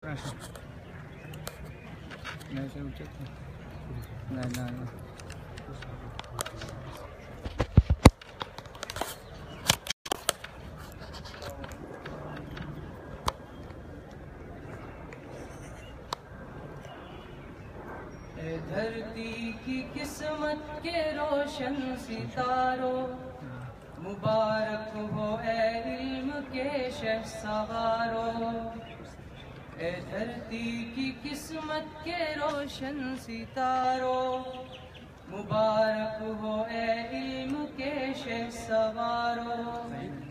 دھرتی کی قسمت کے روشن ستاروں، مبارک ہو اے علم کے شہسواروں۔ اے دھرتی کی قسمت کے روشن ستاروں، مبارک ہو اے علم کے شہسواروں۔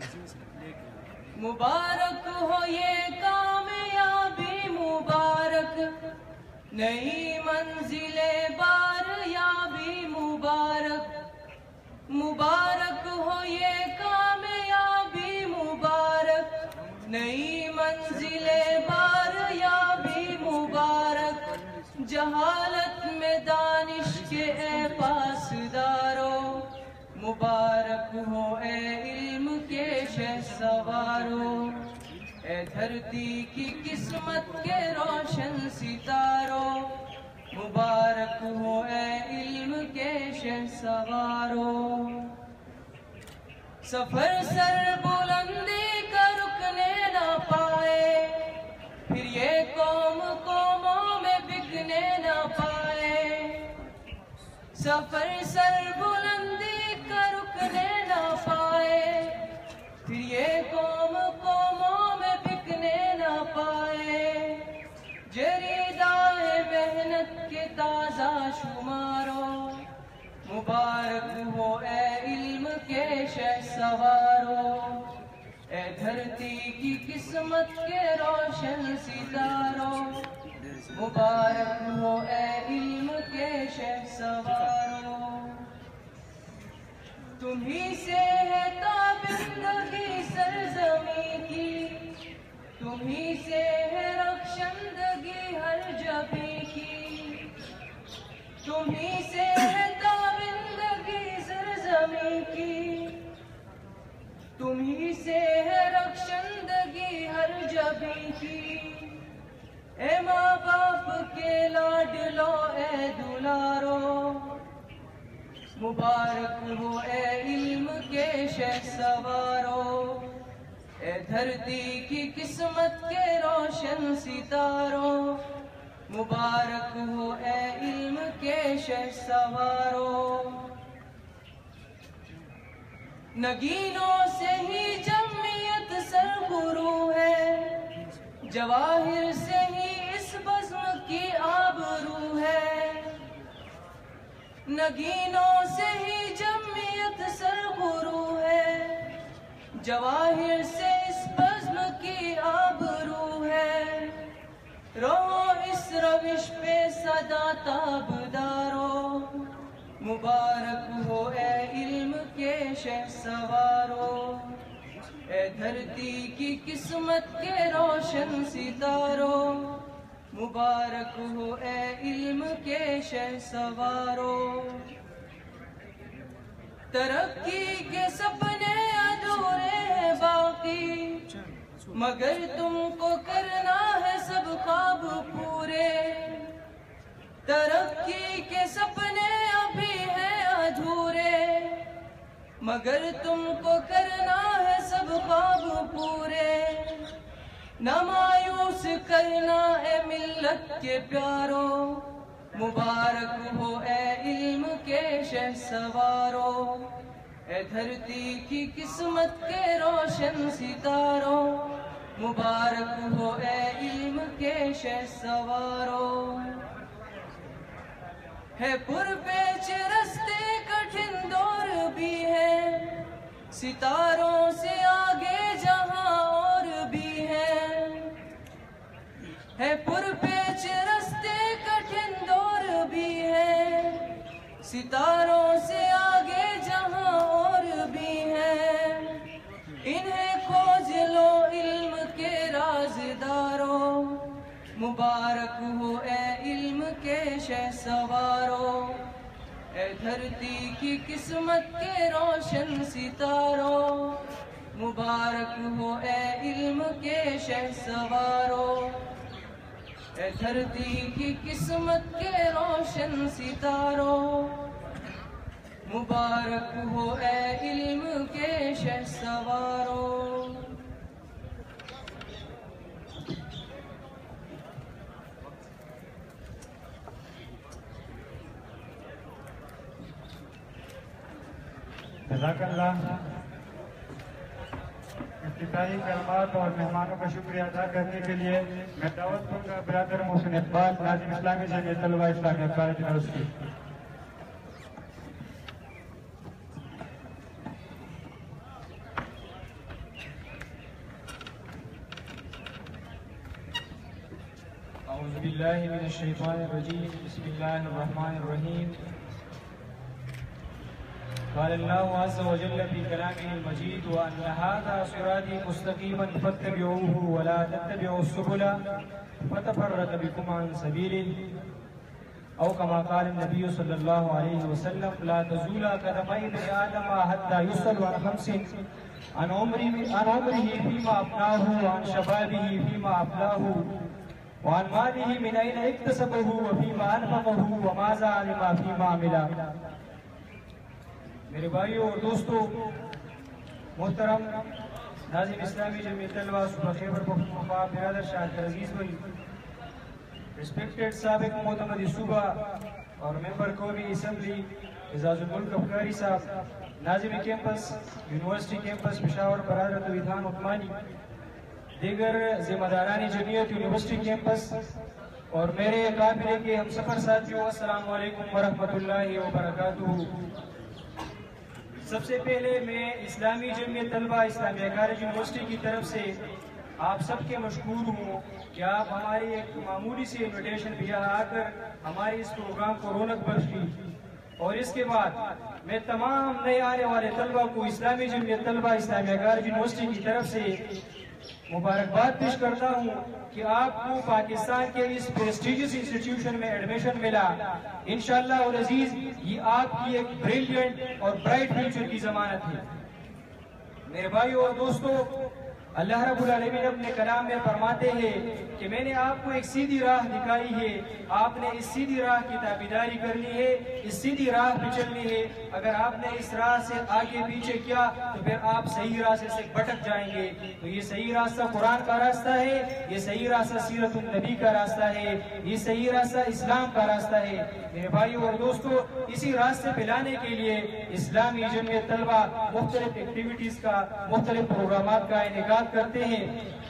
مبارک ہو یہ کامیابی، مبارک نئی منزل بار یابی، مبارک مبارک ہو یہ کامیابی، مبارک نئی منزل بار یابی، مبارک جہالت میں دانش کے اے پاسداروں، مبارک ہو اے علم کے شہسواروں۔ اے دھرتی کی قسمت کے روشن ستاروں، مبارک ہو اے علم کے شہسواروں۔ سفر سر بلندی کا رکنے نہ پائے، پھر یہ قوم قوموں میں بکنے نہ پائے۔ سفر سر بلندی کا رکنے نہ پائے، پھر یہ قوم قوموں میں بکنے نہ پائے۔ جریدائے محنت کے تازہ شماروں، مبارک ہو اے علم کے شہسواروں۔ اے دھرتی کی قسمت کے روشن ستاروں، مبارک ہو اے علم کے شہسواروں۔ تمہیں سے ہے تابندگی سرزمین کی، تمہیں سے ہے رخشندگی ہر جبیں کی، تمہیں سے ہے تابندگی سرزمین کی، تمہیں سے ہے رخشندگی ہر جبیں کی۔ اے ماں باپ کے لاڈلو اے دلارو، مبارک ہو اے علم کے شہسواروں۔ اے دھرتی کی قسمت کے روشن ستاروں، مبارک ہو اے علم کے شہسواروں۔ نگینوں سے ہی جمعیت سرخرو ہے، جواہر سے ہی اس بزم کی آبرو ہے۔ نگینوں سے ہی جمعیت سرخرو ہے، جواہر سے اس بزم کی آبرو ہے۔ رہو اس روش پہ سدا تابدارو، مبارک ہو اے علم کے شہسواروں۔ اے دھرتی کی قسمت کے روشن ستاروں، مبارک ہو اے علم کے شہسواروں۔ ترقی کے سپنے ادھورے ہیں باقی، مگر تم کو کرنا ہے سب خواب پورے۔ ترقی کے سپنے ابھی ہیں ادھورے، مگر تم کو کرنا ہے سب خواب پورے۔ نہ مایوس کرنا اے ملت کے پیاروں، مبارک ہو اے علم کے شہسواروں۔ اے دھرتی کی قسمت کے روشن ستاروں، مبارک ہو اے علم کے شہسواروں۔ ہے پرپیچ رستے کٹھن دور بھی ہے، ستاروں سے آگے جہاں اور بھی ہے پرپیچ رستے کٹھن دور بھی ہے، ستاروں سے آگے جہاں اور بھی ہے۔ انہیں کھوج لو علم کے رازداروں، مبارک ہو اے علم کے شہسواروں۔ اے دھرتی کی قسمت کے روشن ستاروں، مبارک ہو اے علم کے شہسواروں۔ اے دھرتی کی قسمت کے روشن ستاروں، مبارک ہو اے علم کے شہسواروں۔ جزاک اللہ۔ افتتاحی کلمات اور مہمانوں کا شکریہ ادا کرنے کے لیے میں دعوت دوں گا برادر محسن اقبال، ناظم اسلامی جمعیت طلبہ اسلامیہ کالج یونیورسٹی۔ اعوذ باللہ من الشیطان الرجیم، بسم اللہ الرحمن الرحیم۔ قال اللہ عز وجل فی کلامہ المجید وان ھذا صراطی مستقیما فاتبعوہ ولا تتبعوا السبل فتفرق بکم عن سبیلہ، او کما قال النبی صلی اللہ علیہ وسلم لا تزول قدم ابن آدم حتی یسأل عن خمس، عن عمرہ فیما افناہ، وعن شبابہ فیما افلاہ، وعن مالہ من این اکتسبہ وفیما انفقہ وماذا علم فیما عملہ۔ میرے بھائیوں اور دوستوں، محترم ناظم اسلامی جمعیت طلبہ صوبہ خیبر پختونخوا برادر شاہد عزیز بھائی، ریسپیکٹڈ سابق معتمد صوبہ اور ممبر قومی اسمبلی اعزاز الملک افکاری صاحب، ناظم کیمپس یونیورسٹی کیمپس پشاور برادر توحیدان عثمانی، دیگر ذمہ داران جمعیت یونیورسٹی کیمپس اور میرے قابل کے ہم سفر ساتھیوں، السلام علیکم ورحمۃ اللہ وبرکاتہ۔ سب سے پہلے میں اسلامی جمعیت طلبہ اسلامیہ کالج یونیورسٹی کی طرف سے آپ سب کے مشکور ہوں کہ آپ ہماری ایک معمولی سی انویٹیشن پہ یہاں آ کر ہمارے اس پروگرام کو رونق بخشی، اور اس کے بعد میں تمام نئے آنے والے طلبہ کو اسلامی جمعیت طلبہ اسلامیہ کالج یونیورسٹی کی طرف سے مبارکباد پیش کرتا ہوں کہ آپ کو پاکستان کے اس پریسٹیجیس انسٹیٹیوشن میں ایڈمیشن ملا۔ انشاءاللہ العزیز یہ آپ کی ایک بریلینٹ اور برائٹ فیوچر کی ضمانت ہے۔ میرے بھائیو اور دوستو، اللہ رب العالمین اپنے کلام میں فرماتے ہیں کہ میں نے آپ کو ایک سیدھی راہ دکھائی ہے، آپ نے اس سیدھی راہ کی تابعداری کرنی ہے، اس سیدھی راہ پہ چلنی ہے۔ اگر آپ نے اس راہ سے آگے پیچھے کیا تو پھر آپ صحیح راستے سے بھٹک جائیں گے۔ تو یہ صحیح راستہ قرآن کا راستہ ہے، یہ صحیح راستہ سیرت النبی کا راستہ ہے، یہ صحیح راستہ اسلام کا راستہ ہے۔ میرے بھائیو اور دوستو، اسی راستے پہ لانے کے لیے اسلامی جمعیت طلبہ مختلف ایکٹیویٹیز کا، مختلف پروگرامات کا انعقاد کرتے ہیں،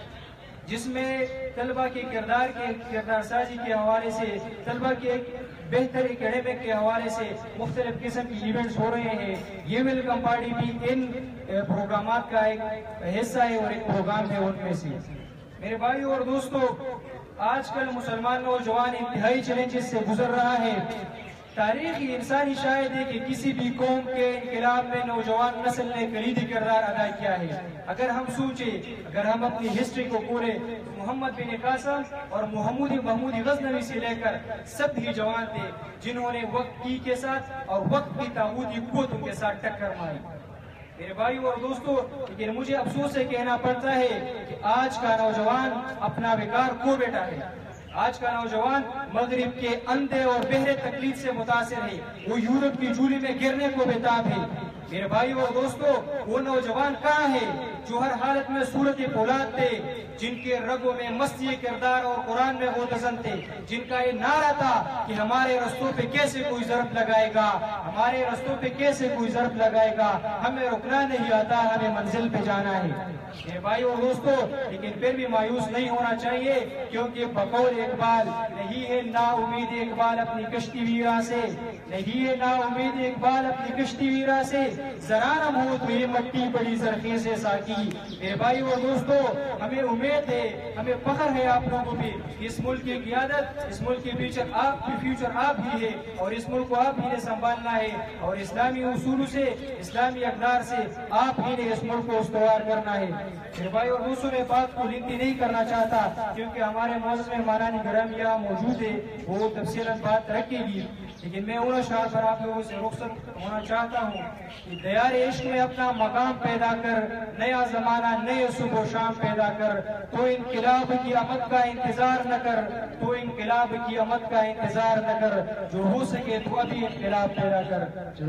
جس میں طلبہ کے کردار سازی کے حوالے سے، طلبہ کے ایک بہتر اکیڈمک کے حوالے سے مختلف قسم کی ایونٹس ہو رہے ہیں۔ یہ ویلکم پارٹی بھی ان پروگرامات کا ایک حصہ ہے اور ایک پروگرام ہے ان میں سے۔ میرے بھائیو اور دوستو، آج کل مسلمان نوجوان انتہائی چیلنجز سے گزر رہا ہے۔ تاریخی انسانی شاہد ہے کہ کسی بھی قوم کے انقلاب میں نوجوان نسل نے کلیدی کردار ادا کیا ہے۔ اگر ہم سوچیں، اگر ہم اپنی ہسٹری کو پورے، تو محمد بن قاسم اور محمود غزنوی سے لے کر سب ہی جوان تھے جنہوں نے وقت کی کے ساتھ اور وقت کی طاغوتی قوتوں کے ساتھ ٹکر ماری۔ میرے بھائیو اور دوستو، لیکن مجھے افسوس سے کہنا پڑتا ہے کہ آج کا نوجوان اپنا وقار کھو بیٹھا ہے۔ آج کا نوجوان مغرب کے اندھے اور بہرے تقلید سے متاثر ہے، وہ یورپ کی جولی میں گرنے کو بےتاب ہے۔ میرے بھائیو اور دوستو، وہ نوجوان کہاں ہے جو ہر حالت میں صورت فولاد تھے، جن کے رگوں میں مستی کردار اور قرآن میں غوطہ تھے، جن کا یہ نعرہ تھا کہ ہمارے رستوں پہ کیسے کوئی ضرب لگائے گا، ہمارے رستوں پہ کیسے کوئی ضرب لگائے گا، ہمیں رکنا نہیں آتا، ہمیں منزل پہ جانا ہے۔ میرے بھائیو اور دوستو، لیکن پھر بھی مایوس نہیں ہونا چاہیے، کیونکہ بقول اقبال نہیں ہے نا امید اقبال اپنی کشتی ویرا سے، نہیں ہے نا امید اقبال اپنی کشتی ویرا سے، ذرا نہ ہو تو یہ مٹی بڑی زرخیز سے ساکی۔ میرے بھائیو اور دوستو، ہمیں امید ہے، ہمیں فخر ہے آپ لوگوں پہ، اس ملک کی قیادت، اس ملک کی فیوچر آپ ہی ہے، اور اس ملک کو آپ ہی نے سنبھالنا ہے، اور اسلامی اصول سے، اسلامی اقدار سے آپ ہی نے اس ملک کو استوار کرنا ہے۔ میرے بھائی اور دوستوں، میں بات کو لنگی نہیں کرنا چاہتا کیونکہ ہمارے معزز مہمان گرامی یہاں موجود ہے، وہ تفصیلاً بات رکھے گی، لیکن میں ان اشعار پر آپ لوگوں سے رخصت ہونا چاہتا ہوں کہ دیار عشق میں اپنا مقام پیدا کر، نیا زمانہ نئے صبح و شام پیدا کر، تو انقلاب کی آمد کا انتظار نہ کر، تو انقلاب کی آمد کا انتظار نہ کر، جو ہو سکے تو ابھی انقلاب پیدا کر۔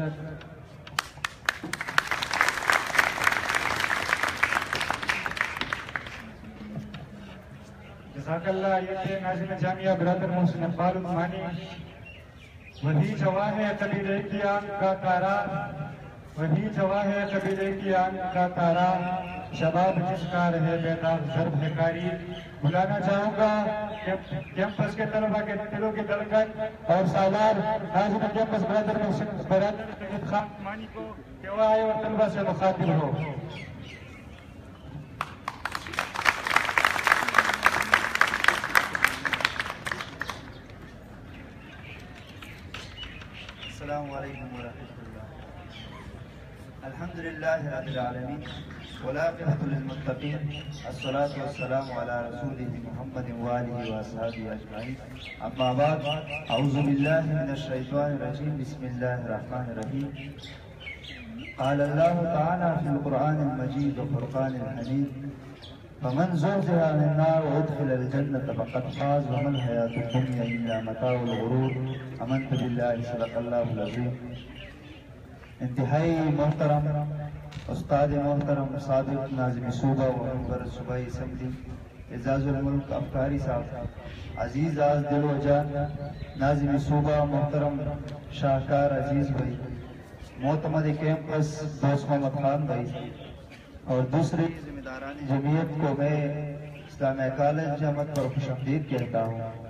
جزاک اللہ۔ یہ تھے ناظم جامعہ برادر محسن اقبال عثمانی۔ وہی جواں ہے قبیلے کی آنکھ کا تارا، وہی جواں ہے قبیلے کی آنکھ کا تارا، شباب جس کا رہے بیدار ضرب ہے کاری۔ بلانا چاہوں گا کیمپس کے طلبہ کے دلوں کی دھڑکن اور سالار ناظم کیمپس برادر خان عثمانی کو کہ وہ آئے اور طلبہ سے مخاطب ہو۔ السلام علیکم ورحمۃ اللہ۔ الحمد للہ رب العالمین والعاقبۃ للمتقین، الصلاۃ والسلام علی رسولہ محمد وآلہ وصحبہ اجمعین، اما بعد، اعوذ باللہ من الشیطان الرجیم، بسم اللہ الرحمن الرحیم۔ قال اللہ تعالی فی القرآن المجید وفرقان الحمید، فمن زحزح عن النار وادخل الجنة فقد فاز وما الحياة الدنيا إلا متاع الغرور۔ آمنت باللہ، صدق اللہ العظیم۔ انتہائی محترم استاد محترم صادق ناظم صوبہ و ممبر صوبائی اسمبلی اعزاز الملک افکاری صاحب، عزیز آز دل و جان ناظم صوبہ محترم شاہکار عزیز بھائی، معتمد کیمپس دوست محمد خان بھائی، اور دوسرے ذمہ داران جمعیت کو میں اسلامیہ کالج جامعت پر خوش آمدید کہتا ہوں،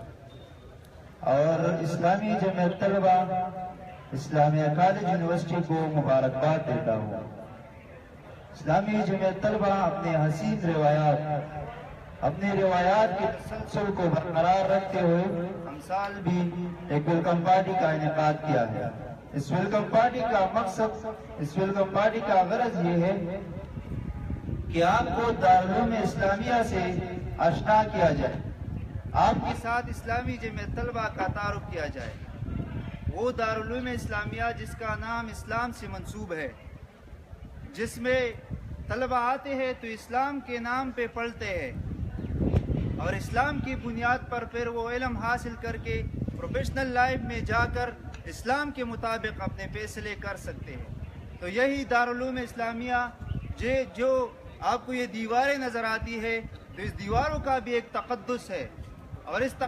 اور اسلامی جمعیت طلبہ اسلامیہ کالج یونیورسٹی کو مبارکباد دیتا ہوں۔ اسلامی جمعیت طلبہ اپنے حسین روایات، اپنے روایات کے تسلسل کو برقرار رکھتے ہوئے ہم سال بھی ایک ویلکم پارٹی کا انعقاد کیا ہے۔ اس ویلکم پارٹی کا مقصد، اس ویلکم پارٹی کا غرض یہ ہے کہ آپ کو دارالعلوم اسلامیہ سے آشنا کیا جائے، آپ کے ساتھ اسلامی جمعیت طلبہ کا تعارف کیا جائے، وہ دارالعلوم اسلامیہ جس کا نام اسلام سے منسوب ہے، جس میں طلبہ آتے ہیں تو اسلام کے نام پہ پڑھتے ہیں، اور اسلام کی بنیاد پر پھر وہ علم حاصل کر کے پروفیشنل لائف میں جا کر اسلام کے مطابق اپنے فیصلے کر سکتے ہیں۔ تو یہی دارالعلوم اسلامیہ جو آپ کو یہ دیواریں نظر آتی ہے، تو اس دیواروں کا بھی ایک تقدس ہے، اور اس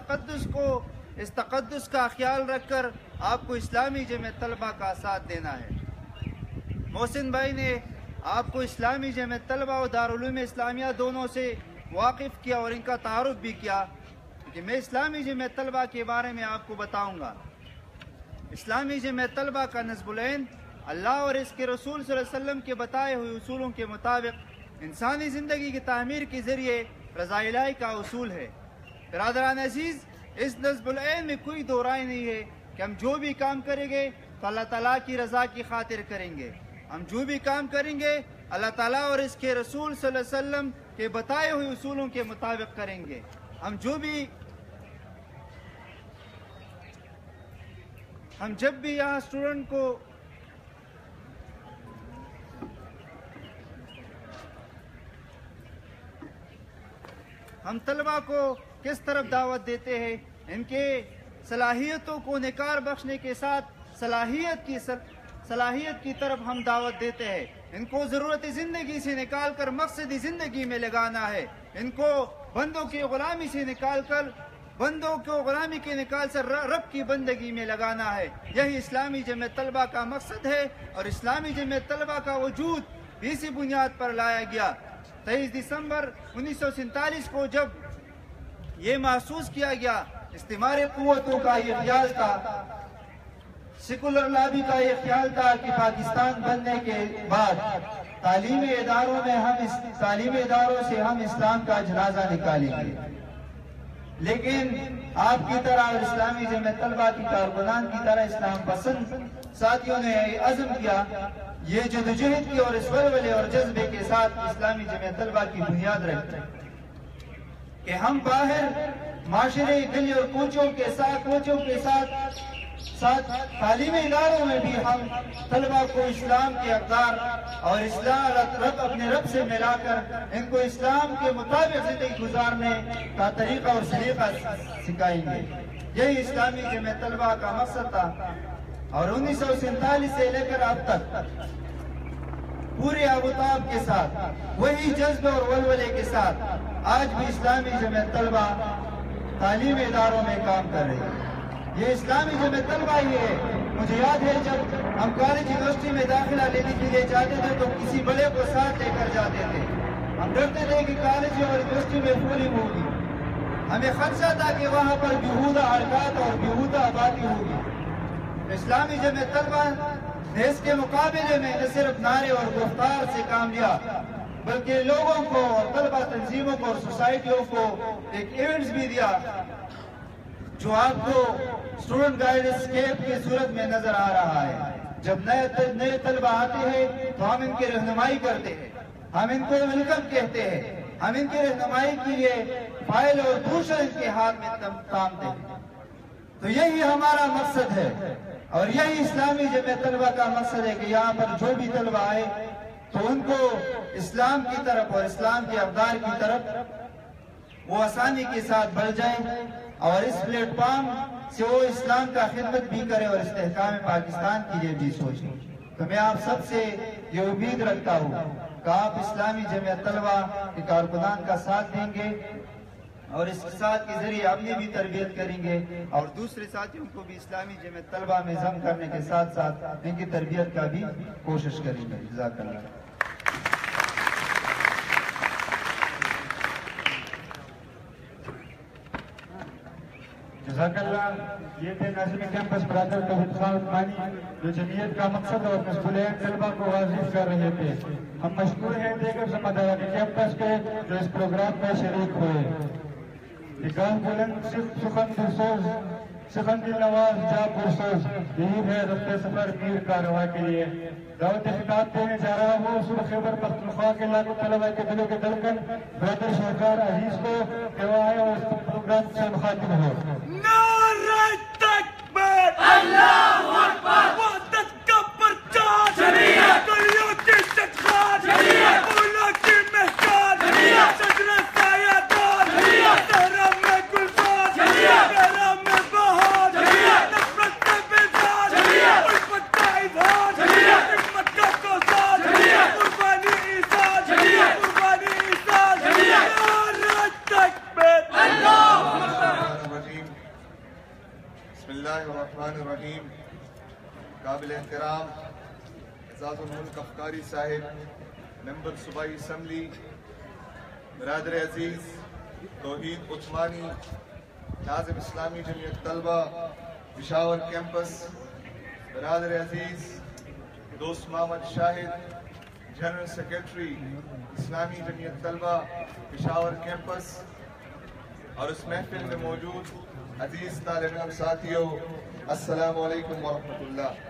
تقدس کا خیال رکھ کر آپ کو اسلامی جمعیت طلبہ کا ساتھ دینا ہے۔ محسن بھائی نے آپ کو اسلامی جمعیت طلبہ اور دارالعلوم اسلامیہ دونوں سے واقف کیا اور ان کا تعارف بھی کیا، کہ میں اسلامی جمعیت طلبہ کے بارے میں آپ کو بتاؤں گا۔ اسلامی جمعیت طلبہ کا نصب العین اللہ اور اس کے رسول صلی اللہ علیہ وسلم کے بتائے ہوئے اصولوں کے مطابق انسانی زندگی کی تعمیر کے ذریعے رضا الہی کا اصول ہے۔ برادران عزیز، اس نصب العین میں کوئی دو رائے نہیں ہے کہ ہم جو بھی کام کریں گے تو اللہ تعالیٰ کی رضا کی خاطر کریں گے، ہم جو بھی کام کریں گے اللہ تعالیٰ اور اس کے رسول صلی اللہ علیہ وسلم کے بتائے ہوئے اصولوں کے مطابق کریں گے۔ ہم جب بھی یہاں اسٹوڈنٹ کو ہم طلبہ کو کس طرف دعوت دیتے ہیں، ان کے صلاحیتوں کو نکار بخشنے کے ساتھ صلاحیت کی طرف ہم دعوت دیتے ہیں۔ ان کو ضرورت زندگی سے نکال کر مقصدی زندگی میں لگانا ہے، ان کو بندوں کی غلامی سے نکال کر رب کی بندگی میں لگانا ہے۔ یہی اسلامی جمعیت طلبہ کا مقصد ہے، اور اسلامی جمعیت طلبہ کا وجود اسی بنیاد پر لایا گیا۔ 23 دسمبر 1947 کو جب یہ محسوس کیا گیا، استعماری قوتوں کا یہ خیال تھا، سیکولر لابی کا یہ خیال تھا کہ پاکستان بننے کے بعد تعلیمی اداروں سے ہم اسلام کا جنازہ نکالیں گے، لیکن آپ کی طرح اور اسلامی جمعیت طلبہ کی کارکنان کی طرح اسلام پسند ساتھیوں نے عزم کیا، یہ جدوجہد کی اور اس ولولے اور جذبے کے ساتھ اسلامی جمعیت طلبہ کی بنیاد رکھتے کہ ہم باہر معاشرے گلی اور کوچوں کے ساتھ تعلیمی اداروں میں بھی ہم طلبہ کو اسلام کے اقدار اور اپنے رب سے ملا کر ان کو اسلام کے مطابق زندگی گزارنے کا طریقہ اور سلیقہ سکھائیں گے۔ یہی اسلامی جمعیت طلبہ کا مقصد تھا، اور 1947 سے لے کر اب تک پورے آبوتاب کے ساتھ وہی جذبے اور ولولے کے ساتھ آج بھی اسلامی جمعیت طلبہ تعلیمی اداروں میں کام کر رہی ہے۔ یہ اسلامی جمعیت طلبہ ہی ہے۔ مجھے یاد ہے جب ہم کالج یونیورسٹی میں داخلہ لینے کے لیے جاتے تھے تو کسی بڑے کو ساتھ لے کر جاتے تھے۔ ہم ڈرتے تھے کہ کالج اور یونیورسٹی میں پولنگ ہوگی، ہمیں خدشہ تھا کہ وہاں پر بیہودہ حرکات اور بیہودہ آبادی ہوگی۔ اسلامی جمعیت طلبہ نے اس کے مقابلے میں نہ صرف نعرے اور گفتار سے کام لیا، بلکہ لوگوں کو اور طلبہ تنظیموں کو اور سوسائٹیوں کو ایک ایونٹس بھی دیا جو آپ کو اسٹوڈنٹ گائیڈنس کیمپ کی صورت میں نظر آ رہا ہے۔ جب نئے طلبہ آتے ہیں تو ہم ان کی رہنمائی کرتے ہیں، ہم ان کو ویلکم کہتے ہیں، ہم ان کی رہنمائی کے لیے فائل اور دوسرے ان کے ہاتھ میں تھامتے ہیں۔ تو یہی ہمارا مقصد ہے، اور یہی اسلامی جمعیت طلبہ کا مقصد ہے کہ یہاں پر جو بھی طلبہ آئے تو ان کو اسلام کی طرف اور اسلام کے اقدار کی طرف وہ آسانی کے ساتھ بڑھ جائیں، اور اس پلیٹ فارم سے وہ اسلام کا خدمت بھی کرے اور استحکام پاکستان کے لیے بھی سوچیں۔ تو میں آپ سب سے یہ امید رکھتا ہوں کہ آپ اسلامی جمعیت طلبہ کے کارکنان کا ساتھ دیں گے، اور اس ساتھ کے ذریعے اپنی بھی تربیت کریں گے اور دوسرے ساتھیوں کو بھی اسلامی جمعیت طلبہ میں ضم کرنے کے ساتھ ساتھ ان کی تربیت کا بھی کوشش کریں گے۔ جزاک اللہ۔ جزاک اللہ۔ یہ تھے ناظرین کیمپس برادر توحید خان عثمانی جو جمعیت کا مقصد اور مسئولین طلبہ کو واضح کر رہے تھے۔ ہم مشکور ہیں دیگر ذمہ داران کیمپس کے جو اس پروگرام میں شریک ہوئے۔ نگاہ بلند سخن دلسوز، سخن دل نواز جا پرسوز، یہی ہے رفت سفر میر کارواں کے لیے۔ دعوت خطاب دینے جا رہا ہوں صوبہ خیبر پختونخوا کے لاکھوں طلبہ کے دلوں کے دھڑکن برادر شاہکار عزیز کو کہ وہ آئے اور اس پروگرام سے مخاطب ہو۔ نعرہ تکبیر، اللہ اکبر، وحدت کا پرچار، جمعیت گلیوں کی شکار، جمعیت اولا کی مہکار، جمعیت شجرہ سایہ دار، جمعیت صحرا میں گلزار، جمعیت صحرا میں بہار، جمعیت نفرت سے بیزار، جمعیت الفت کا اظہار، جمعیت حکمت کا کوثار، جمعیت قربانی ایثار، جمعیت قربانی ایثار، جمعیت نعرہ تکبیر، اللہ اکبر۔ بسم اللہ الرحمن الرحیم۔ قابل احترام اعزاز الملک افکاری صاحب، ممبر صوبائی اسمبلی، برادر عزیز توحید عثمانی، ناظم اسلامی جمعیت طلبہ پشاور کیمپس، برادر عزیز دوست محمد شاہد، جنرل سیکرٹری اسلامی جمعیت طلبہ پشاور کیمپس، اور اس محفل میں موجود عزیز طالب علم ساتھیوں، السلام علیکم ورحمۃ اللہ۔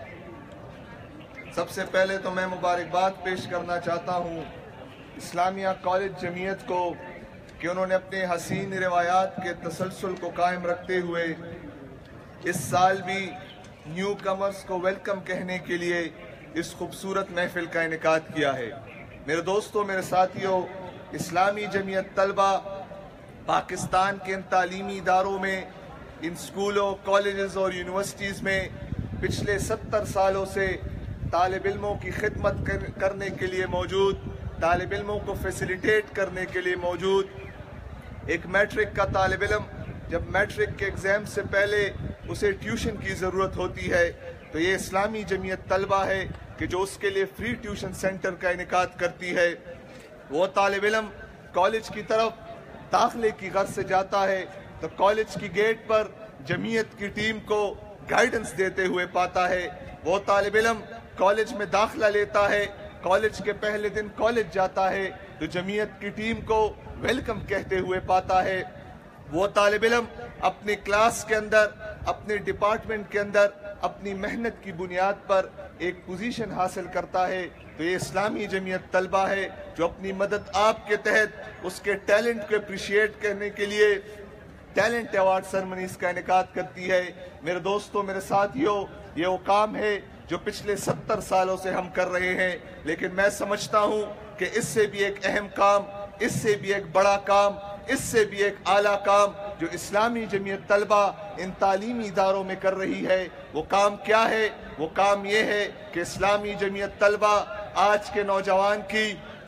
سب سے پہلے تو میں مبارکباد پیش کرنا چاہتا ہوں اسلامیہ کالج جمعیت کو کہ انہوں نے اپنے حسین روایات کے تسلسل کو قائم رکھتے ہوئے اس سال بھی نیو کمرز کو ویلکم کہنے کے لیے اس خوبصورت محفل کا انعقاد کیا ہے۔ میرے دوستوں، میرے ساتھیوں، اسلامی جمعیت طلبہ پاکستان کے ان تعلیمی اداروں میں، ان سکولوں، کالجز اور یونیورسٹیز میں پچھلے 70 سالوں سے طالب علموں کی خدمت کرنے کے لیے موجود، طالب علموں کو فیسیلیٹیٹ کرنے کے لیے موجود۔ ایک میٹرک کا طالب علم جب میٹرک کے ایگزام سے پہلے اسے ٹیوشن کی ضرورت ہوتی ہے تو یہ اسلامی جمعیت طلبہ ہے کہ جو اس کے لیے فری ٹیوشن سینٹر کا انعقاد کرتی ہے۔ وہ طالب علم کالج کی طرف داخلے کی غرض سے جاتا ہے تو کالج کی گیٹ پر جمعیت کی ٹیم کو گائیڈنس دیتے ہوئے پاتا ہے۔ وہ طالب علم کالج میں داخلہ لیتا ہے، کالج کے پہلے دن کالج جاتا ہے تو جمعیت کی ٹیم کو ویلکم کہتے ہوئے پاتا ہے۔ وہ طالب علم اپنی کلاس کے اندر، اپنے ڈپارٹمنٹ کے اندر اپنی محنت کی بنیاد پر ایک پوزیشن حاصل کرتا ہے تو یہ اسلامی جمعیت طلبہ ہے جو اپنی مدد آپ کے تحت اس کے ٹیلنٹ کو اپریشیٹ کرنے کے لیے टैलेंट अवार्ड सेरेमनीज का इनेकाद करती है। मेरे दोस्तों, मेरे साथियों, ये वो काम है जो पिछले 70 सालों से हम कर रहे हैं, लेकिन मैं समझता हूँ कि इससे भी एक अहम काम, इससे भी एक बड़ा काम, इससे भी एक आला काम जो इस्लामी जमीयत तलबा इन तालीमी इदारों में कर रही है, वो काम क्या है? वो काम ये है कि इस्लामी जमीयत तलबा आज के नौजवान की,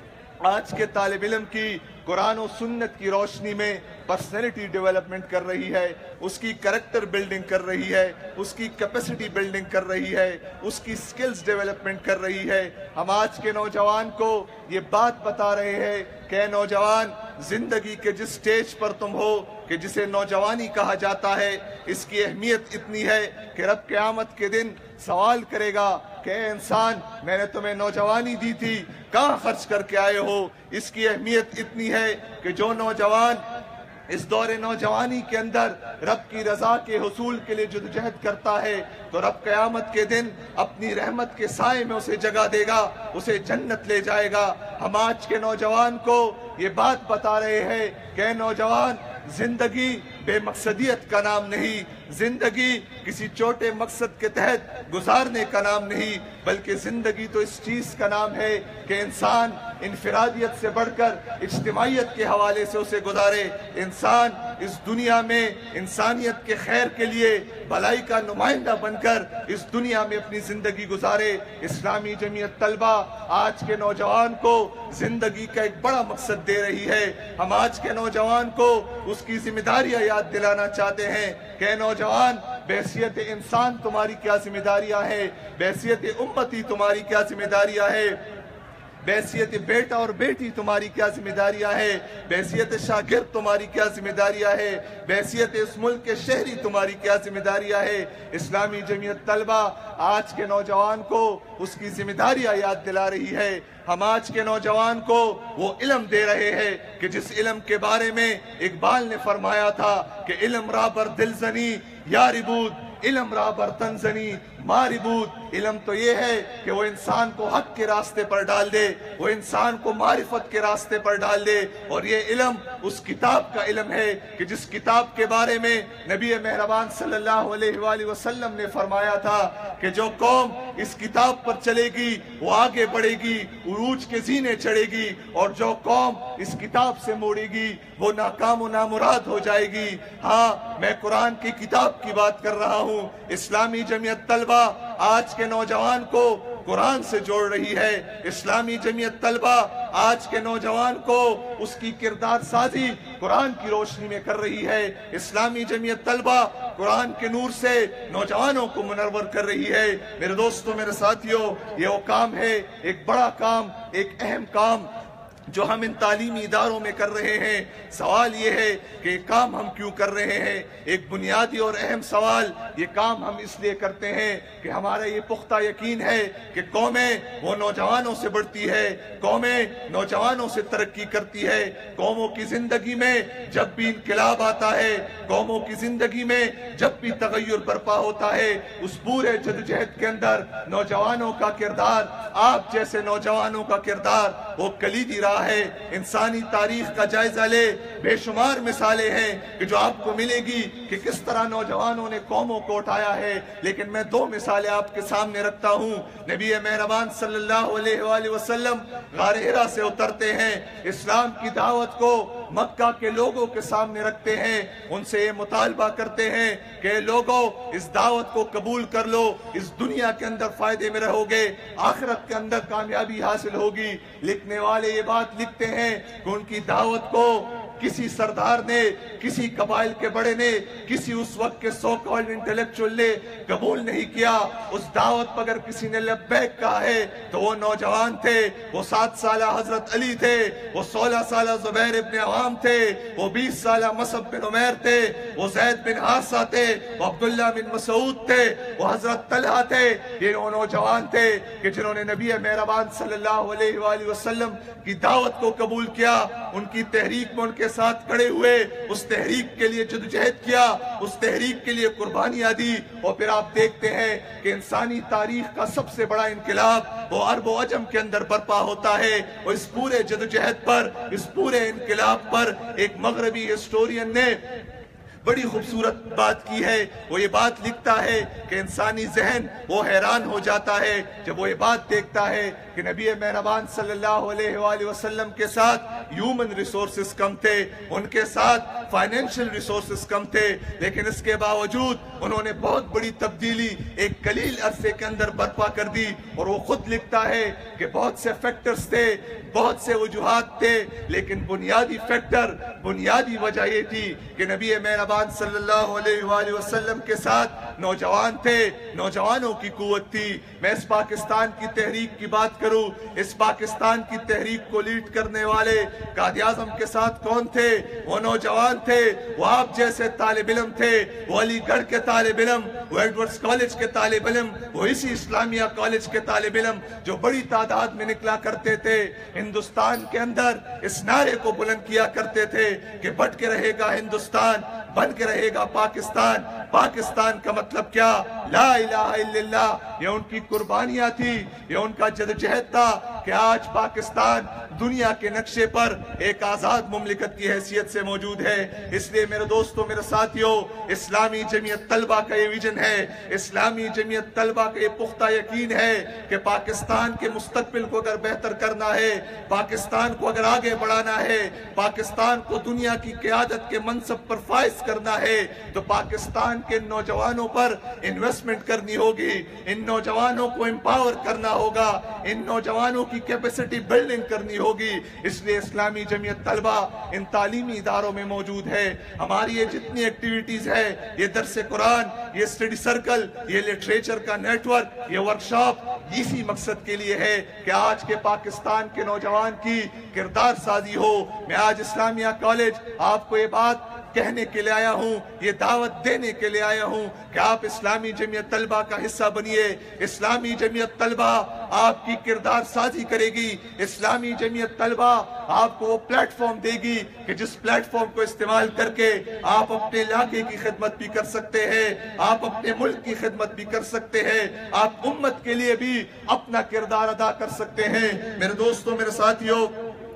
आज के तालिब इल्म की कुरान और सुन्नत की रोशनी में पर्सनैलिटी डेवलपमेंट कर रही है, उसकी कैरेक्टर बिल्डिंग कर रही है, उसकी कैपेसिटी बिल्डिंग कर रही है, उसकी स्किल्स डेवलपमेंट कर रही है। हम आज के नौजवान को ये बात बता रहे हैं कि नौजवान, जिंदगी के जिस स्टेज पर तुम हो कि जिसे नौजवानी कहा जाता है, इसकी अहमियत इतनी है कि रब क़यामत के दिन सवाल करेगा कि इंसान, मैंने तुम्हें नौजवानी दी थी, कहाँ खर्च करके आए हो? इसकी अहमियत इतनी है कि जो नौजवान इस दौरे नौजवानी के अंदर रब की रजा के हुसूल के लिए जद्दोजहद करता है, तो रब क़यामत के दिन अपनी रहमत के साए में उसे जगह देगा, उसे जन्नत ले जाएगा। हम आज के नौजवान को ये बात बता रहे हैं कि नौजवान, जिंदगी बेमकसदियत का नाम नहीं, जिंदगी किसी छोटे मकसद के तहत गुजारने का नाम नहीं, बल्कि जिंदगी तो इस चीज का नाम है कि इंसान इनफिरादियत से बढ़कर इज्तिमाइयत के हवाले से उसे गुजारे। इंसान इस दुनिया में इंसानियत के खैर के लिए भलाई का नुमाइंदा बनकर इस दुनिया में अपनी जिंदगी गुजारे। इस्लामी जमीयत तलबा आज के नौजवान को जिंदगी का एक बड़ा मकसद दे रही है। हम आज के नौजवान को उसकी जिम्मेदारियां याद दिलाना चाहते हैं कि नौजवान, बहैसियत इंसान तुम्हारी क्या जिम्मेदारियां हैं, बहैसियत उम्मती तुम्हारी क्या जिम्मेदारियां हैं, बहैसियत बेटा और बेटी तुम्हारी क्या जिम्मेदारियां हैं, बहैसियत शागिर्द तुम्हारी क्या जिम्मेदारियां हैं, बहैसियत इस मुल्क के शहरी तुम्हारी क्या जिम्मेदारियां हैं। इस्लामी जमीयत तलबा आज के नौजवान को उसकी जिम्मेदारियां याद दिला रही है। हम आज के नौजवान को वो इल्म दे रहे हैं कि जिस इल्म के बारे में इकबाल ने फरमाया था कि इल्म रा बर दिल जनी यारिबूद, इल्म रा बर तन जनी मारिबूद। इल्म तो ये है कि वो इंसान को हक के रास्ते पर डाल दे, वो इंसान को मारिफत के रास्ते पर डाल दे। और ये इल्म उस किताब का इल्म है कि जिस किताब के बारे में नबी मेहरबान सल्लल्लाहु अलैहि वसल्लम ने फरमाया था कि जो कौम इस किताब पर चलेगी वो आगे बढ़ेगी, उरूज के जीने चढ़ेगी, और जो कौम इस किताब से मोड़ेगी वो नाकाम नामुराद हो जाएगी। हाँ, मैं कुरान की किताब की बात कर रहा हूँ। इस्लामी जमीयत तलबा आज के नौजवान को कुरान से जोड़ रही है। इस्लामी जमीयत तलबा आज के नौजवान को उसकी किरदार साजी कुरान की रोशनी में कर रही है। इस्लामी जमीयत तलबा कुरान के नूर से नौजवानों को मुनव्वर कर रही है। मेरे दोस्तों, मेरे साथियों, ये वो काम है, एक बड़ा काम, एक अहम काम जो हम इन तालीमी इदारों में कर रहे हैं। सवाल ये है कि काम हम क्यों कर रहे हैं? एक बुनियादी और अहम सवाल, ये काम हम इसलिए करते हैं कि हमारा ये पुख्ता यकीन है कि कौमें वो नौजवानों से बढ़ती है, कौमें नौजवानों से तरक्की करती है। कौमों की जिंदगी में जब भी इनकलाब आता है, कौमों की जिंदगी में जब भी तगय्युर बर्पा होता है, उस पूरे जद्दोजहद के अंदर नौजवानों का किरदार, आप जैसे नौजवानों का किरदार वो कलीदी रहा है। इंसानी तारीख का जायजा ले, बेशुमार मिसालें हैं कि जो आपको मिलेगी कि किस तरह नौजवानों ने कौमों को उठाया है। लेकिन मैं दो मिसालें आपके सामने रखता हूँ। नबी मेहरबान सल्लल्लाहु अलैहि वसल्लम गार हिरा से उतरते हैं, इस्लाम की दावत को मक्का के लोगों के सामने रखते हैं, उनसे ये मुतालबा करते हैं कि लोगों, इस दावत को कबूल कर लो, इस दुनिया के अंदर फायदे में रहोगे, आखिरत के अंदर कामयाबी हासिल होगी। लिखने वाले ये बात लिखते हैं कि उनकी दावत को किसी सरदार ने, किसी कबाइल के बड़े ने, किसी उस वक्त के सो कॉल्ड इंटेलेक्चुअल ने कबूल नहीं किया। उस दावत पर अगर किसी ने लब्बैक कहा है तो वो नौजवान थे, वो 7 साल हजरत अली थे, वो 16 साल जुबैर इब्न अवाम थे, वो 20 साल मसअब बिन उमैर थे, वो ज़ैद बिन हारिसा थे, वो अब्दुल्ला बिन मसूद थे, वो हजरत तलहा थे। ये वो नौजवान थे कि जिन्होंने नबी मेहरबान सल्लल्लाहु अलैहि वसल्लम की दावत को कबूल किया, उनकी तहरीक में उनके साथ खड़े हुए, उस तहरीक के लिए जद्दोजहद किया, उस तहरीक के लिए कुर्बानियां दी। और फिर आप देखते हैं कि इंसानी तारीख का सबसे बड़ा इनकलाब वो अरब व अजम के अंदर बर्पा होता है। और इस पूरे जद्दोजहद पर, इस पूरे इनकलाब पर एक मगरबी हिस्टोरियन ने बड़ी खूबसूरत बात की है। वो ये बात लिखता है कि इंसानी जहन वो हैरान हो जाता है जब वो ये बात देखता है कि नबी मेहरबान सल्लल्लाहु अलैहि वसल्लम के साथ ह्यूमन रिसोर्सेस कम थे, उनके साथ फाइनेंशियल रिसोर्सेस कम थे, लेकिन इसके बावजूद उन्होंने बहुत बड़ी तब्दीली एक कलील अरसे के अंदर बर्पा कर दी। और वो खुद लिखता है कि बहुत से फैक्टर्स थे, बहुत से वजूहात थे, लेकिन बुनियादी फैक्टर, बुनियादी वजह ये थी कि नबी मेहरबान सल्लल्लाहु अलैहि वसल्लम के साथ नौजवान थे, नौजवानों की कुव्वत थी। मैं इस पाकिस्तान की तहरीक की बात करूं, इस पाकिस्तान की तहरीक को लीड करने वाले कायद आज़म के साथ कौन थे? वो नौजवान थे, वो आप जैसे तालिब इल्म थे, वो अलीगढ़ के तालिब इल्म, वो एडवर्ड्स कॉलेज के तालिब इल्म, वो इसी इस्लामिया कॉलेज के तालिब इल्म जो बड़ी तादाद में निकला करते थे, हिंदुस्तान के अंदर इस नारे को बुलंद किया करते थे कि बट के रहेगा हिंदुस्तान, बन के रहेगा पाकिस्तान। पाकिस्तान का मतलब क्या? ला इलाहा इल्लल्लाह। ये उनकी कुर्बानियां थी, ये उनका जदोजहद था कि आज पाकिस्तान दुनिया के नक्शे पर एक आजाद मुमलिकत की हैसियत से मौजूद है। इसलिए मेरे दोस्तों, मेरे साथियों, इस्लामी जमीयत तलबा का ये विजन है, इस्लामी जमीयत तलबा का ये पुख्ता यकीन है कि पाकिस्तान के मुस्तकबिल को अगर बेहतर करना है, पाकिस्तान को अगर आगे बढ़ाना है, पाकिस्तान को दुनिया की क़यादत के मनसब पर फाइज करना है, तो पाकिस्तान के नौजवानों पर इन्वेस्टमेंट करनी होगी, इन नौजवानों को एम्पावर करना होगा, इन नौजवानों की कैपेसिटी बिल्डिंग करनी होगी। इसलिए इस्लामी जमीयत तलबा इन तालीमी इदारों में मौजूद है। हमारी ये जितनी एक्टिविटीज है, ये दरसे कुरान, ये स्टडी सर्कल, ये लिटरेचर का नेटवर्क, ये वर्कशॉप, इसी मकसद के लिए है कि आज के पाकिस्तान के नौजवान की किरदार साजी हो। मैं आज इस्लामिया कॉलेज आपको ये बात कहने के लिए आया हूँ, ये दावत देने के लिए आया हूँ कि आप इस्लामी जमीयत तलबा का हिस्सा बनिए। इस्लामी जमीयत तलबा आपकी किरदार साजी करेगी, इस्लामी जमीयत तलबा आपको वो प्लेटफॉर्म देगी कि जिस प्लेटफॉर्म को इस्तेमाल करके आप अपने इलाके की खिदमत भी कर सकते हैं, आप अपने मुल्क की खिदमत भी कर सकते हैं, आप उम्मत के लिए भी अपना किरदार अदा कर सकते हैं। मेरे दोस्तों, मेरे साथियों,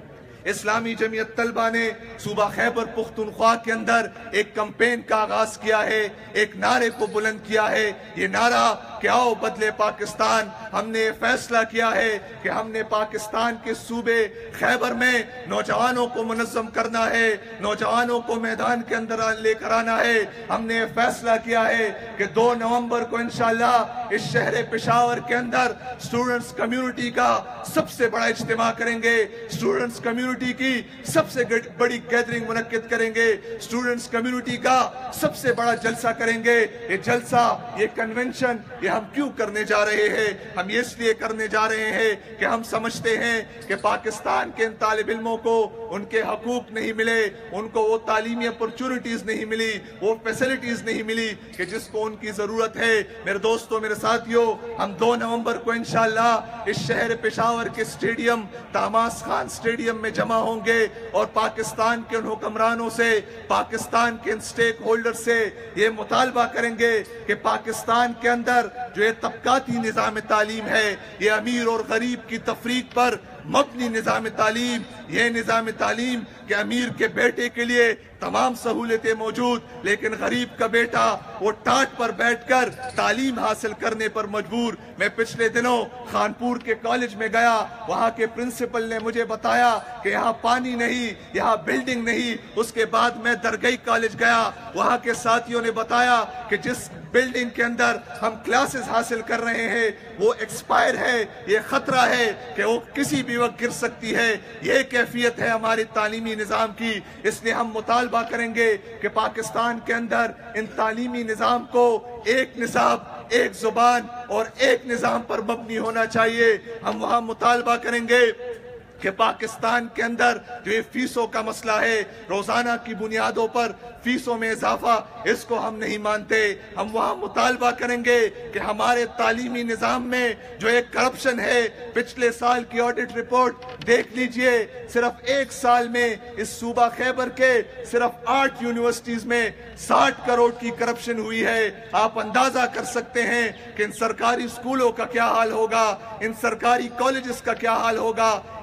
इस्लामी जमीयत तलबा ने सूबा खैबर पुख्तूनख्वा के अंदर एक कैंपेन का आगाज किया है, एक नारे को बुलंद किया है। ये नारा कि आओ बदले पाकिस्तान। हमने ये फैसला किया है कि हमने पाकिस्तान के सूबे खैबर में नौजवानों को मुनज़्ज़म करना है, नौजवानों को मैदान के अंदर लेकर आना है। हमने ये फैसला किया है कि 2 नवंबर को इंशाअल्लाह इस शहर पेशावर के अंदर स्टूडेंट्स कम्युनिटी का सबसे बड़ा इज्तिमा करेंगे, स्टूडेंट्स कम्युनिटी की सबसे बड़ी गैदरिंग मुनक्किद करेंगे, स्टूडेंट्स कम्युनिटी का सबसे बड़ा जलसा करेंगे। ये जलसा, ये कन्वेंशन, ये हम क्यों करने जा रहे हैं? हम ये इसलिए करने जा रहे हैं कि हम समझते हैं कि पाकिस्तान के इन तालिब इल्मों को उनके हकूक नहीं मिले, उनको वो तालीमी अपॉर्चुनिटीज नहीं मिली, वो फैसिलिटीज नहीं मिली कि जिसको उनकी जरूरत है। मेरे दोस्तों, मेरे साथियों, हम 2 नवंबर को इंशाअल्लाह इस शहर पेशावर के स्टेडियम तामास खान स्टेडियम में जमा होंगे और पाकिस्तान के उन हुक्मरानों से, पाकिस्तान के इन स्टेक होल्डर से ये मुतालबा करेंगे कि पाकिस्तान के अंदर जो ये तबकाती निज़ाम तालीम है, ये अमीर और गरीब की तफरीक पर मबनी निज़ाम तालीम, ये निज़ाम तालीम कि अमीर के बेटे के लिए तमाम सहूलतें मौजूद, लेकिन गरीब का बेटा वो टाट पर बैठकर तालीम हासिल करने पर मजबूर। मैं पिछले दिनों खानपुर के कॉलेज में गया, वहाँ के प्रिंसिपल ने मुझे बताया कि यहाँ पानी नहीं, यहाँ बिल्डिंग नहीं। उसके बाद मैं दरगई कॉलेज गया, वहाँ के साथियों ने बताया कि जिस बिल्डिंग के अंदर हम क्लासेस हासिल कर रहे हैं वो एक्सपायर है, ये खतरा है कि वो किसी भी वक्त गिर सकती है। ये कैफियत है हमारे तालीमी निज़ाम की। इसलिए हम मुतालबा करेंगे कि पाकिस्तान के अंदर इन तालीमी निज़ाम को एक निसाब, एक जुबान और एक निज़ाम पर मबनी होना चाहिए। हम वहाँ मुतालबा करेंगे कि पाकिस्तान के अंदर जो ये फीसों का मसला है, रोजाना की बुनियादों पर फीसों में इजाफा, इसको हम नहीं मानते। हम वहाँ मुतालबा करेंगे कि हमारे तालीमी निज़ाम में जो एक करप्शन है, पिछले साल की ऑडिट रिपोर्ट देख लीजिए, सिर्फ 1 साल में इस सूबा खैबर के सिर्फ 8 यूनिवर्सिटीज में 60 करोड़ की करप्शन हुई है। आप अंदाजा कर सकते हैं कि इन सरकारी स्कूलों का क्या हाल होगा, इन सरकारी कॉलेजेस का क्या हाल होगा।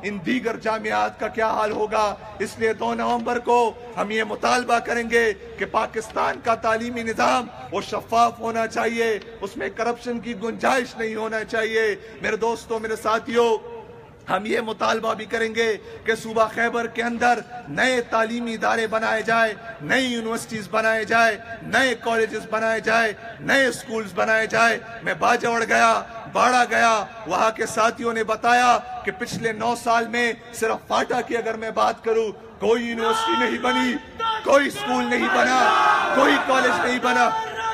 ان دیگر جامعات کا کیا حال ہوگا؟ اس لیے 2 نومبر کو ہم یہ مطالبہ کریں گے کہ پاکستان کا تعلیمی نظام وہ شفاف ہونا چاہیے، اس میں کرپشن کی گنجائش نہیں ہونا چاہیے۔ میرے دوستوں، میرے ساتھیوں، ہم یہ مطالبہ بھی کریں گے کہ صوبہ خیبر کے اندر نئے تعلیمی ادارے بنائے جائے، نئی یونیورسٹیز بنائے جائے، نئے کالجز بنائے جائے، نئے سکولز بنائے جائے۔ میں باجوڑ گیا، باڑا گیا، وہاں کے ساتھیوں نے بتایا کہ پچھلے 9 سال میں صرف فاٹا کی اگر میں بات کروں، کوئی یونیورسٹی نہیں بنی، کوئی سکول نہیں بنا، کوئی کالج نہیں بنا۔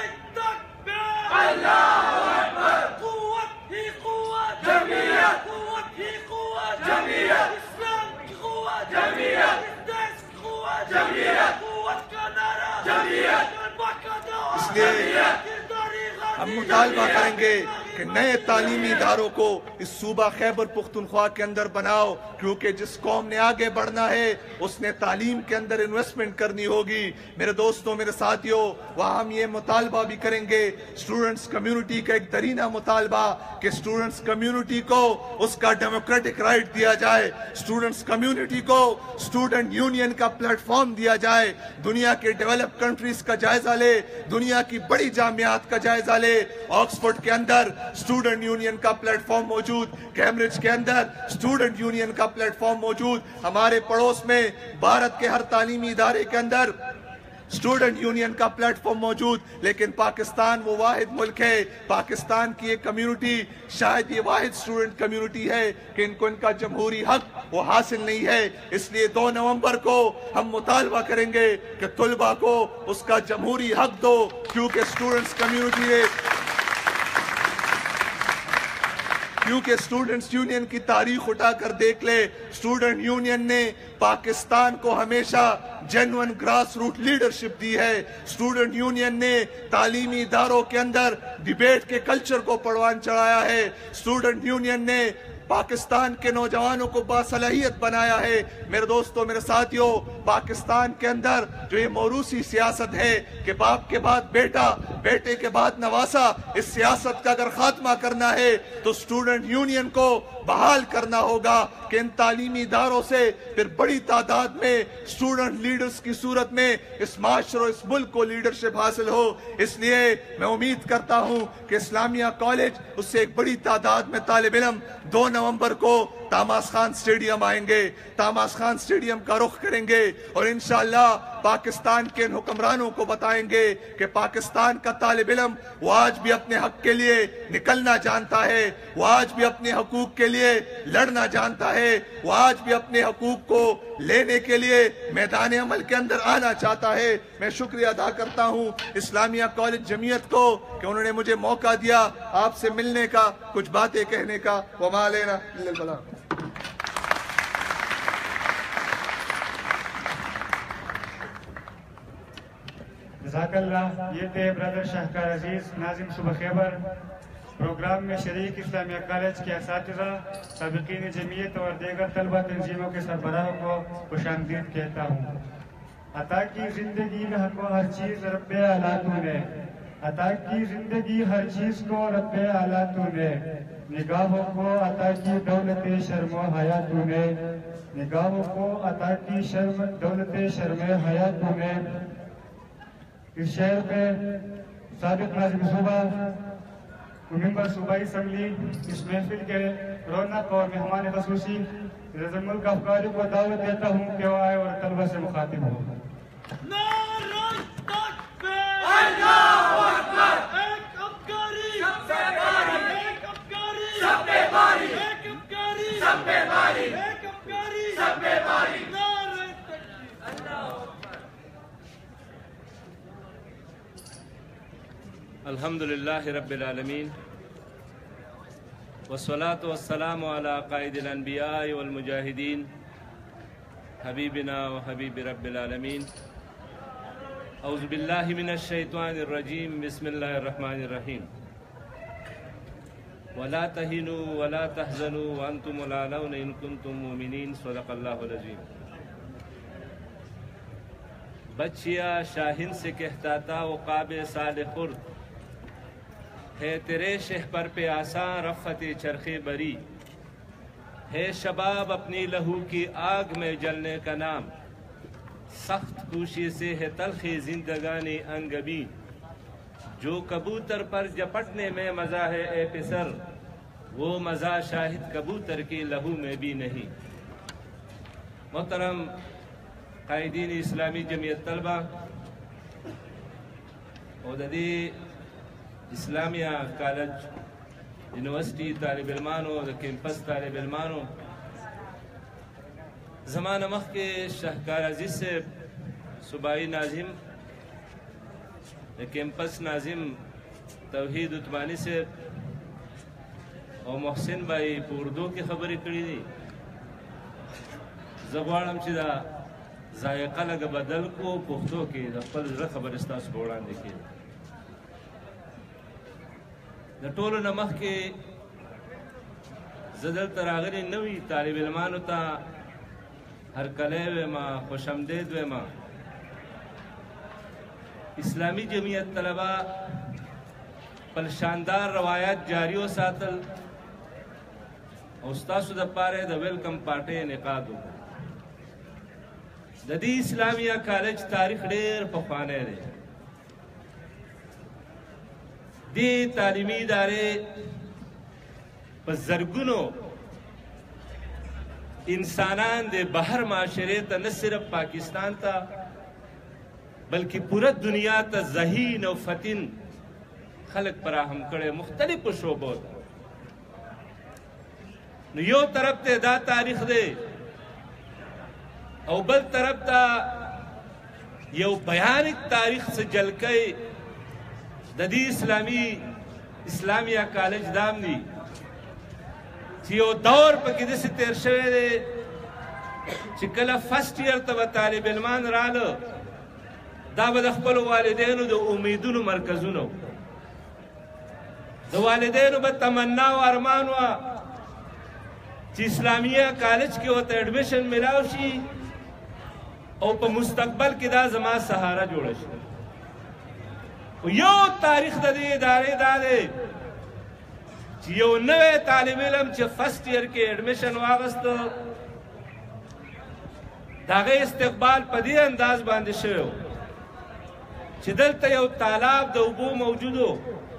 اس لیے ہم مطالبہ کریں گے کہ نئے تعلیمی اداروں کو اس صوبہ خیبر پختونخوا کے اندر بناؤ، کیونکہ جس قوم نے آگے بڑھنا ہے اس نے تعلیم کے اندر انویسٹمنٹ کرنی ہوگی۔ میرے دوستوں، میرے ساتھیوں، وہاں ہم یہ مطالبہ بھی کریں گے، اسٹوڈنٹس کمیونٹی کا ایک درینہ مطالبہ کہ اسٹوڈنٹس کمیونٹی کو اس کا ڈیموکریٹک رائٹ دیا جائے، اسٹوڈنٹس کمیونٹی کو اسٹوڈنٹ یونین کا پلیٹ فارم دیا جائے۔ دنیا کے ڈیولپ کنٹریز کا جائزہ لے، دنیا کی بڑی جامعات کا جائزہ لے، آکسفورڈ کے اندر اسٹوڈنٹ یونین کا پلیٹ فارم موجود، کیمبرج کے اندر اسٹوڈنٹ یونین کا پلیٹ فارم موجود، ہمارے پڑوس میں بھارت کے ہر تعلیمی ادارے کے اندر اسٹوڈنٹ یونین کا پلیٹ فارم موجود۔ لیکن پاکستان وہ واحد ملک ہے، پاکستان کی ایک کمیونٹی شاید یہ واحد اسٹوڈنٹ کمیونٹی ہے کہ ان کو ان کا جمہوری حق وہ حاصل نہیں ہے۔ اس لیے 2 نومبر کو ہم مطالبہ کریں گے کہ طلبہ کو اس کا جمہوری حق دو، کیونکہ اسٹوڈنٹس یونین کی تاریخ اٹھا کر دیکھ لے، اسٹوڈنٹ یونین نے پاکستان کو ہمیشہ جینوئن گراس روٹ لیڈرشپ دی ہے۔ اسٹوڈنٹ یونین نے تعلیمی اداروں کے اندر ڈیبیٹ کے کلچر کو پروان چڑھایا ہے۔ اسٹوڈنٹ یونین نے پاکستان کے نوجوانوں کو باصلاحیت بنایا ہے۔ میرے دوستوں، میرے ساتھیوں، پاکستان کے اندر جو یہ موروثی سیاست ہے کہ باپ کے بعد بیٹا، بیٹے کے بعد نواسا، اس سیاست کا اگر خاتمہ کرنا ہے تو اسٹوڈنٹ یونین کو بحال کرنا ہوگا کہ ان تعلیمی اداروں سے پھر بڑی تعداد میں اسٹوڈنٹ لیڈرز کی صورت میں اس معاشرے، اس ملک کو لیڈرشپ حاصل ہو۔ اس لیے میں امید کرتا ہوں کہ اسلامیہ کالج اس سے ایک بڑی تعداد میں طالب علم 2 نومبر کو تاماس خان سٹیڈیم آئیں گے، تاماس خان سٹیڈیم کا رخ کریں گے اور انشاءاللہ پاکستان کے حکمرانوں کو بتائیں گے کہ پاکستان کا طالب علم وہ آج بھی اپنے حق کے لیے نکلنا جانتا ہے، وہ آج بھی اپنے حقوق کے لیے لڑنا جانتا ہے، وہ آج بھی اپنے حقوق کو لینے کے لیے میدان عمل کے اندر آنا چاہتا ہے۔ میں شکریہ ادا کرتا ہوں اسلامیہ کالج جمعیت کو کہ انہوں نے مجھے موقع دیا آپ سے ملنے کا، کچھ باتیں کہنے کا۔ وما علینا الا البلاغ۔ جزاک اللہ۔ یہ تھے برادر شاہکار عزیز ناظم صوبہ خیبر۔ پروگرام میں شریک اسلامیہ کالج کے اساتذہ، سابقین جمعیت اور دیگر طلبہ تنظیموں کے سربراہوں کو خوش آمدید کہتا ہوں۔ عطا کی زندگی میں حق و ہر چیز رب اعلیٰ تو نے، عطا کی زندگی ہر چیز کو رب اعلیٰ تو نے، نگاہوں کو عطا کی دولت شرم و حیا تو نے، نگاہوں کو عطا کی دولت شرم و حیا تو نے۔ اس شہر میں سابق ناظم صوبہ ممبر صوبائی اسمبلی اس محفل کے رونق اور مہمان خصوصی رضا ملک افکاری کو دعوت دیتا ہوں کہ وہ آئے اور طلبہ سے مخاطب ہو۔ الحمدللہ رب العالمین والصلاة والسلام علی قائد الانبیاء والمجاہدین حبیبنا و حبیب رب العالمین۔ اعوذ باللہ من الشیطان الرجیم، بسم اللہ الرحمن الرحیم۔ ولا تہنوا ولا تحزنوا وانتم الاعلون ان کنتم مؤمنین، صدق اللہ العظیم۔ بچیا شاہن سے کہتا تھا عقاب سال خرد، ہے تیرے شہپر پہ آساں رفت چرخ بری، ہے شباب اپنی لہو کی آگ میں جلنے کا نام، سخت کوشی سے ہے تلخی زندگانی انگبی، جو کبوتر پر جپٹنے میں مزہ ہے اے پسر، وہ مزہ شاہد کبوتر کی لہو میں بھی نہیں۔ محترم قائدین اسلامی جمعیت طلبہ اور ددی اسلامیہ کالج یونیورسٹی طالب علمانو د کیمپس طالب علمانو، زمانہ مخ کے شاہکار عزیز سے صوبائی ناظم د کیمپس ناظم توحید عثمانی سے اور محسن بھائی په اردو کی خبرې کړې دي، زه غواړم چې دا ذائقه لږ بدل کو، پښتو کې د خپل زړه خبرې ستاسو په وړاندې کړي. د ټولو نه مخکې زه دلته راغلی نوي طالب علمانو ته هرکلی ویمه، خوش آمدید ویمه. اسلامی جمعیت طلبه خپل شاندار روایت جاری وساتل او ستاسو دپاره د ویلکم پارټۍ انعقاد وکړو. د دې اسلامیه کالج تاریخ ډېر پخوانی دی. دې تعلیمي ادارې په زرګونو انسانان د بهر معاشرې ته نه صرف پاکستان ته بلکې پوره دنیا ته ذهین او فتن خلق فراهم کړي مختلفو شعبو ته. نو یو طرف ته دا تاریخ دی او بل طرف ته یو بیانک تاریخ سے جلکی د دې اسلامیه کالج دام دی چې یو دور پکې داسې تیر شوی دی چې کله فرسٹ ایئر ته به طالب علمان راله دا به د خپلو والدینو د امیدونو مرکزونه د والدینو به تمنا و ارمان وه چې اسلامیه کالج کې ورته ایډمیشن ملاو شي او په مستقبل کې دا زما سهاره جوړه شي. یو تاریخ د دې ادارې دا دی چې یو نوی طالب علم چې فرسٹ ایئر کې ایډمیشن واغسته د هغې استقبال په دې انداز باندې شوی و چې دلته یو تالاب د اوبو موجود و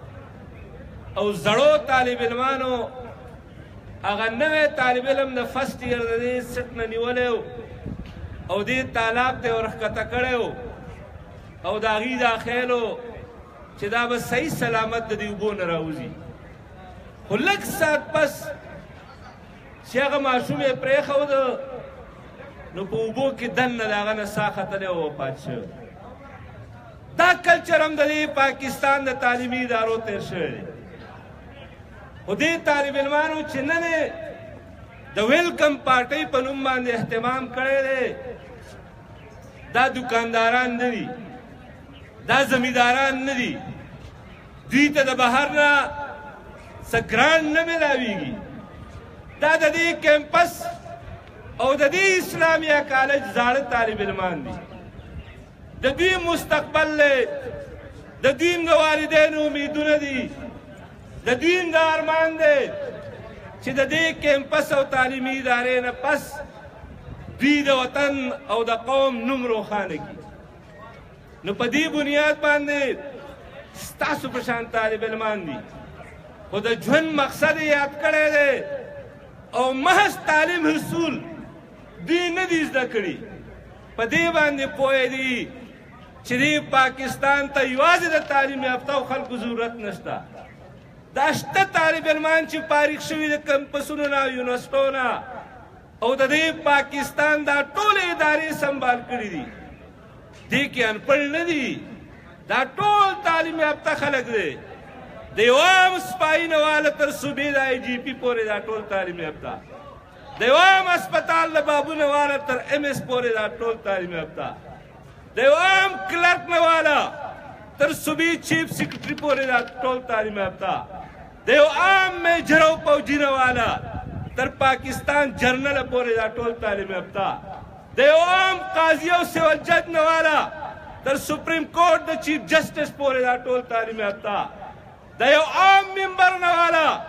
او زړو طالب علمانو هغه نوی طالب علم د فرسٹ ایئر د دې سټ نه نیولی و او دې تالاب ته ورښکته کړی و او د هغې دا خیل و چې دا به صحیح سلامت د دې اوبو نه راوځي. خو لږ ساعت پس چې هغه ماشوم یې پرېښوده نو په اوبو کې دننه د هغه نه ساه ختلی او وفات شوی. دا کلچر هم د دې پاکستان د تعلیمي ادارو تیر شوی دی. خو دې طالب علمانو چې نن یې د ویلکم پارټۍ په نوم باندې اهتمام کړی دی دا دکانداران نه دي، دا زمینداران نه دي، دوی ته د بهر نه څه ګرانټ نه میلاویږي. دا د دې کیمپس او د دې اسلامیه کالج زاړه طالب علمان دي. د دوی مستقبل دی، د دوی د والدینو امیدونه دي، د دوی د ارمان دی چې د دې کیمپس او تعلیمي ادارې نه پس دوی د وطن او د قوم نوم روښانه کړي. نو په دې بنیاد باندې ستاسو په شان طالب علمان دي خو د ژوند مقصد یې یاد کړی دی او محض تعلیم حصول دوی نه دي زده کړي. په دې باندې پوه دي چې دې پاکستان ته یوازې د تعلیم یافتو خلکو ضرورت نشته. دا شته طالب علمان چې فارغ شوي د کمپسونو نه یونیورسټو نه او د دې پاکستان دا ټولې ادارې سنبال کړي دي. دې کې انپړ نه دي، دا ټول تعلیم یافته خلک دی. د یو عام سپاهي نه واله تر صوبې د آی جي پي پورې دا ټول تعلیم یافته، د یو عام هسپتال د بابو نه واله تر ایم ایس پورې دا ټول تعلیم یافته، د یو عام کلرک نه واله تر صوبې چیف سیکرټري پورې دا ټول تعلیم یافته، د یو عام میجر او فوجي نه واله تر پاکستان جرنل پورې دا ټول تعلیم یافته، د یو عام قاضي او سیول جج نه واله تر سپریم کورټ د چیف جسټس پورې دا ټول تعلیم یافته، د یو عام ممبر نه واله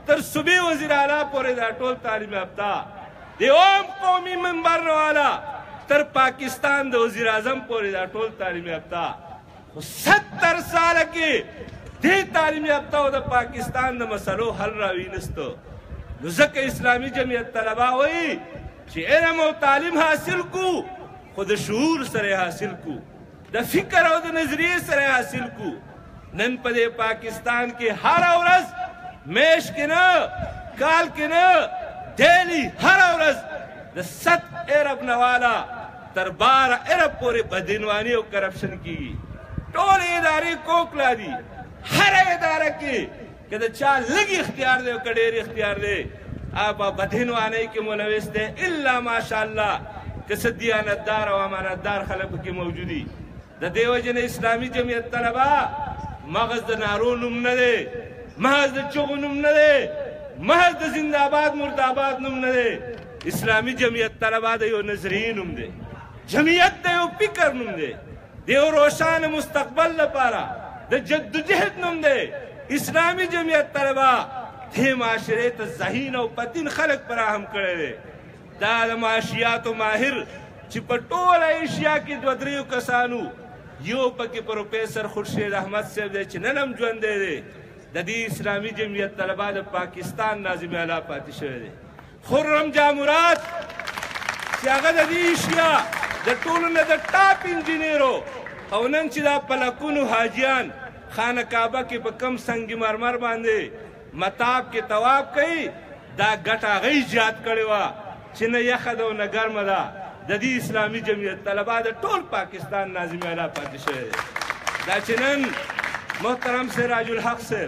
تر صوبې وزیر اعلیٰ پورې دا ټول تعلیم یافته د عام قومي منبر نه والا تر پاکستان د وزیر اعظم پورې دا ټول تعلیم یافته خو 70 ساله کې دې تعلیم یافته او د پاکستان د مسلو حل راوینسته نو ځکه اسلامي جمعیت طلبا وایي چې علم او تعلیم حاصل کو خو د شعور سره حاصل کو د فکر او د نظریې سره حاصل کو نن په دې پاکستان کې هر ورځ میش کې نه کال کې نه ډیلی هر ورځ د 7 ارب نه والا تر 12 ارب پورې بدعنواني او کرپشن کیږي ټول ادارې کوکلا دي هر اداره کې که د چا لږ اختیار دی او که ډېر اختیار دی په بدعنوانۍ کې ملوث دی الا ماشاءالله که څه دیانتدار او امانتدار خلک پکې موجود دي د دې وجې نه اسلامي جمعیت طلبا مغز د نارو نوم نه دی محض د چغو نوم نه دی محض د زنده‌باد مرده‌باد نوم نه دی اسلامي جمعیت طلبا د یو نظریې نوم دی جمعیت د یو فکر نوم دی د یو روښانه مستقبل لپاره د جدوجهد نوم دی اسلامي جمعیت طلبا دې معاشرې ته ذهین او پتین خلک فراهم کړی دی دا د معاشیاتو ماهر چې په ټوله ایشیا کې 2-3 کسانو یو پکې پروفیسر خورشید احمد صاحب دی چې نن هم ژوندی دی د دې اسلامي جمعیت طلبا د پاکستان ناظم اعلی پاتې شوی دی خرم جامرات چې هغه د دې ایشیا د ټولو نه د ټاپ انجینیرو او نن چې دا په لکونو حاجیان خانه کعبه کې په کم سنگ مرمر باندې مطاف کې طواف کوي دا ګټه هغوی زیات کړې وه چې نه یخه ده او نه ګرمه ده د دې اسلامي جمعیت طلبا د ټول پاکستان ناظم اعلی پاتې شوی دی دا چې نن محترم سراج الحق صاحب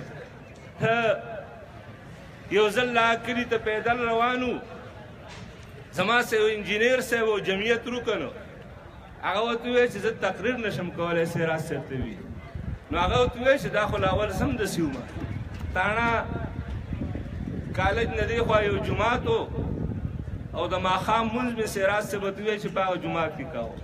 یو ځل لا کلي ته پیدل روانو زما سه یو انجینیر صاحب او جمعیت رکن هغه ورته وویل چې زه تقریر نشم کولی سراج صاحب ته وي نو هغه ورته وویل چې دا خو لا اول زه هم داسې وم تاڼه کالج نه دی خوا یو جومات و او د ماښام مونځ مې سراج صاحب ورته وویل چې په هغه جومات کې کوه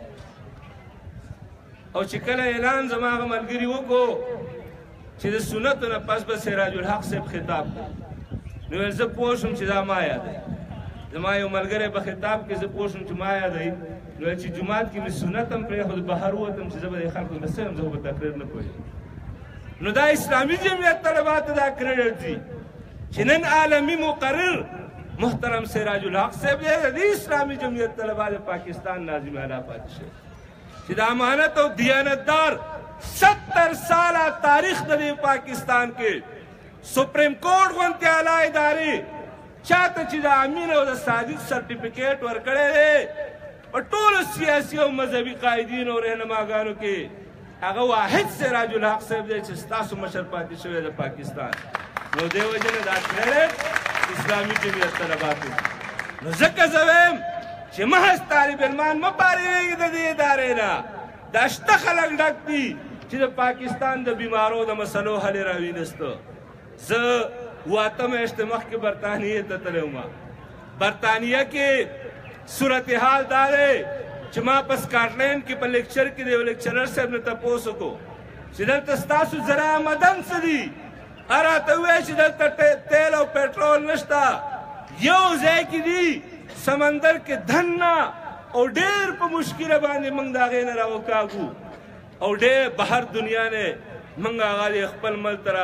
او چې کله اعلان زما هغه ملګري وکړو چې د سنتو نه پس به سراج الحق صاحب خطاب کوي نو ویل زه پوه شوم چې دا ما یادوي زما یو ملګری په خطاب کې زه پوه شوم چې ما یادوي نو چې جومات کې مې سنت هم پرېښود بهر ووتم چې زه به د خلکو نه څه یم زه خو به تقریر نه پوهېږم نو دا اسلامي جمعیت طلبا ته دا کریډټ دي چې نن عالمي مقرر محترم سراج الحق صاحب دی د دې اسلامي جمعیت طلبا د پاکستان ناظم اعلی پاتې شوی چې د امانت او دیانتدار 70 ساله تاریخ د دې پاکستان کې سپریم کورټ غوندې اعلی ادارې چاته چې د امین او د صادق سرټیفیکیټ ورکړی دی په ټولو سیاسي او مذهبي قایدینو او رهنماګانو کې هغه واحد سراج الحق صاحب دی چې ستاسو مشر پاتې شوی د پاکستان نو دې وجې نه دا کریډټ اسلامي جمعیت طلبا ته نو ځکه زه وایم چې محض طالب علمان مه پارېږي د دې ادارې نه دا شته خلک ډک دي چې د پاکستان د بیمارو د مسلو حل یې راوینسته زه 8 میاشتې مخکې برطانیې ته تللی وم برطانیه کې صورتحال دا دی چې ما په سکاټلینډ کې په لیکچر کې د یو لیکچرر صاحب نه تپوس وکړو چې دلته ستاسو ذرایع مدن څه دي هغه راته وویل چې دلته تیل او پټرول نشته یو ځای کې دي سمندر کې دن نه او ډېر په مشکله باندې موږ د هغې نه راوکاږو او ډېر بهر دنیا نه موږ هغه خپل ملک ته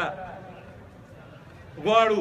غواړو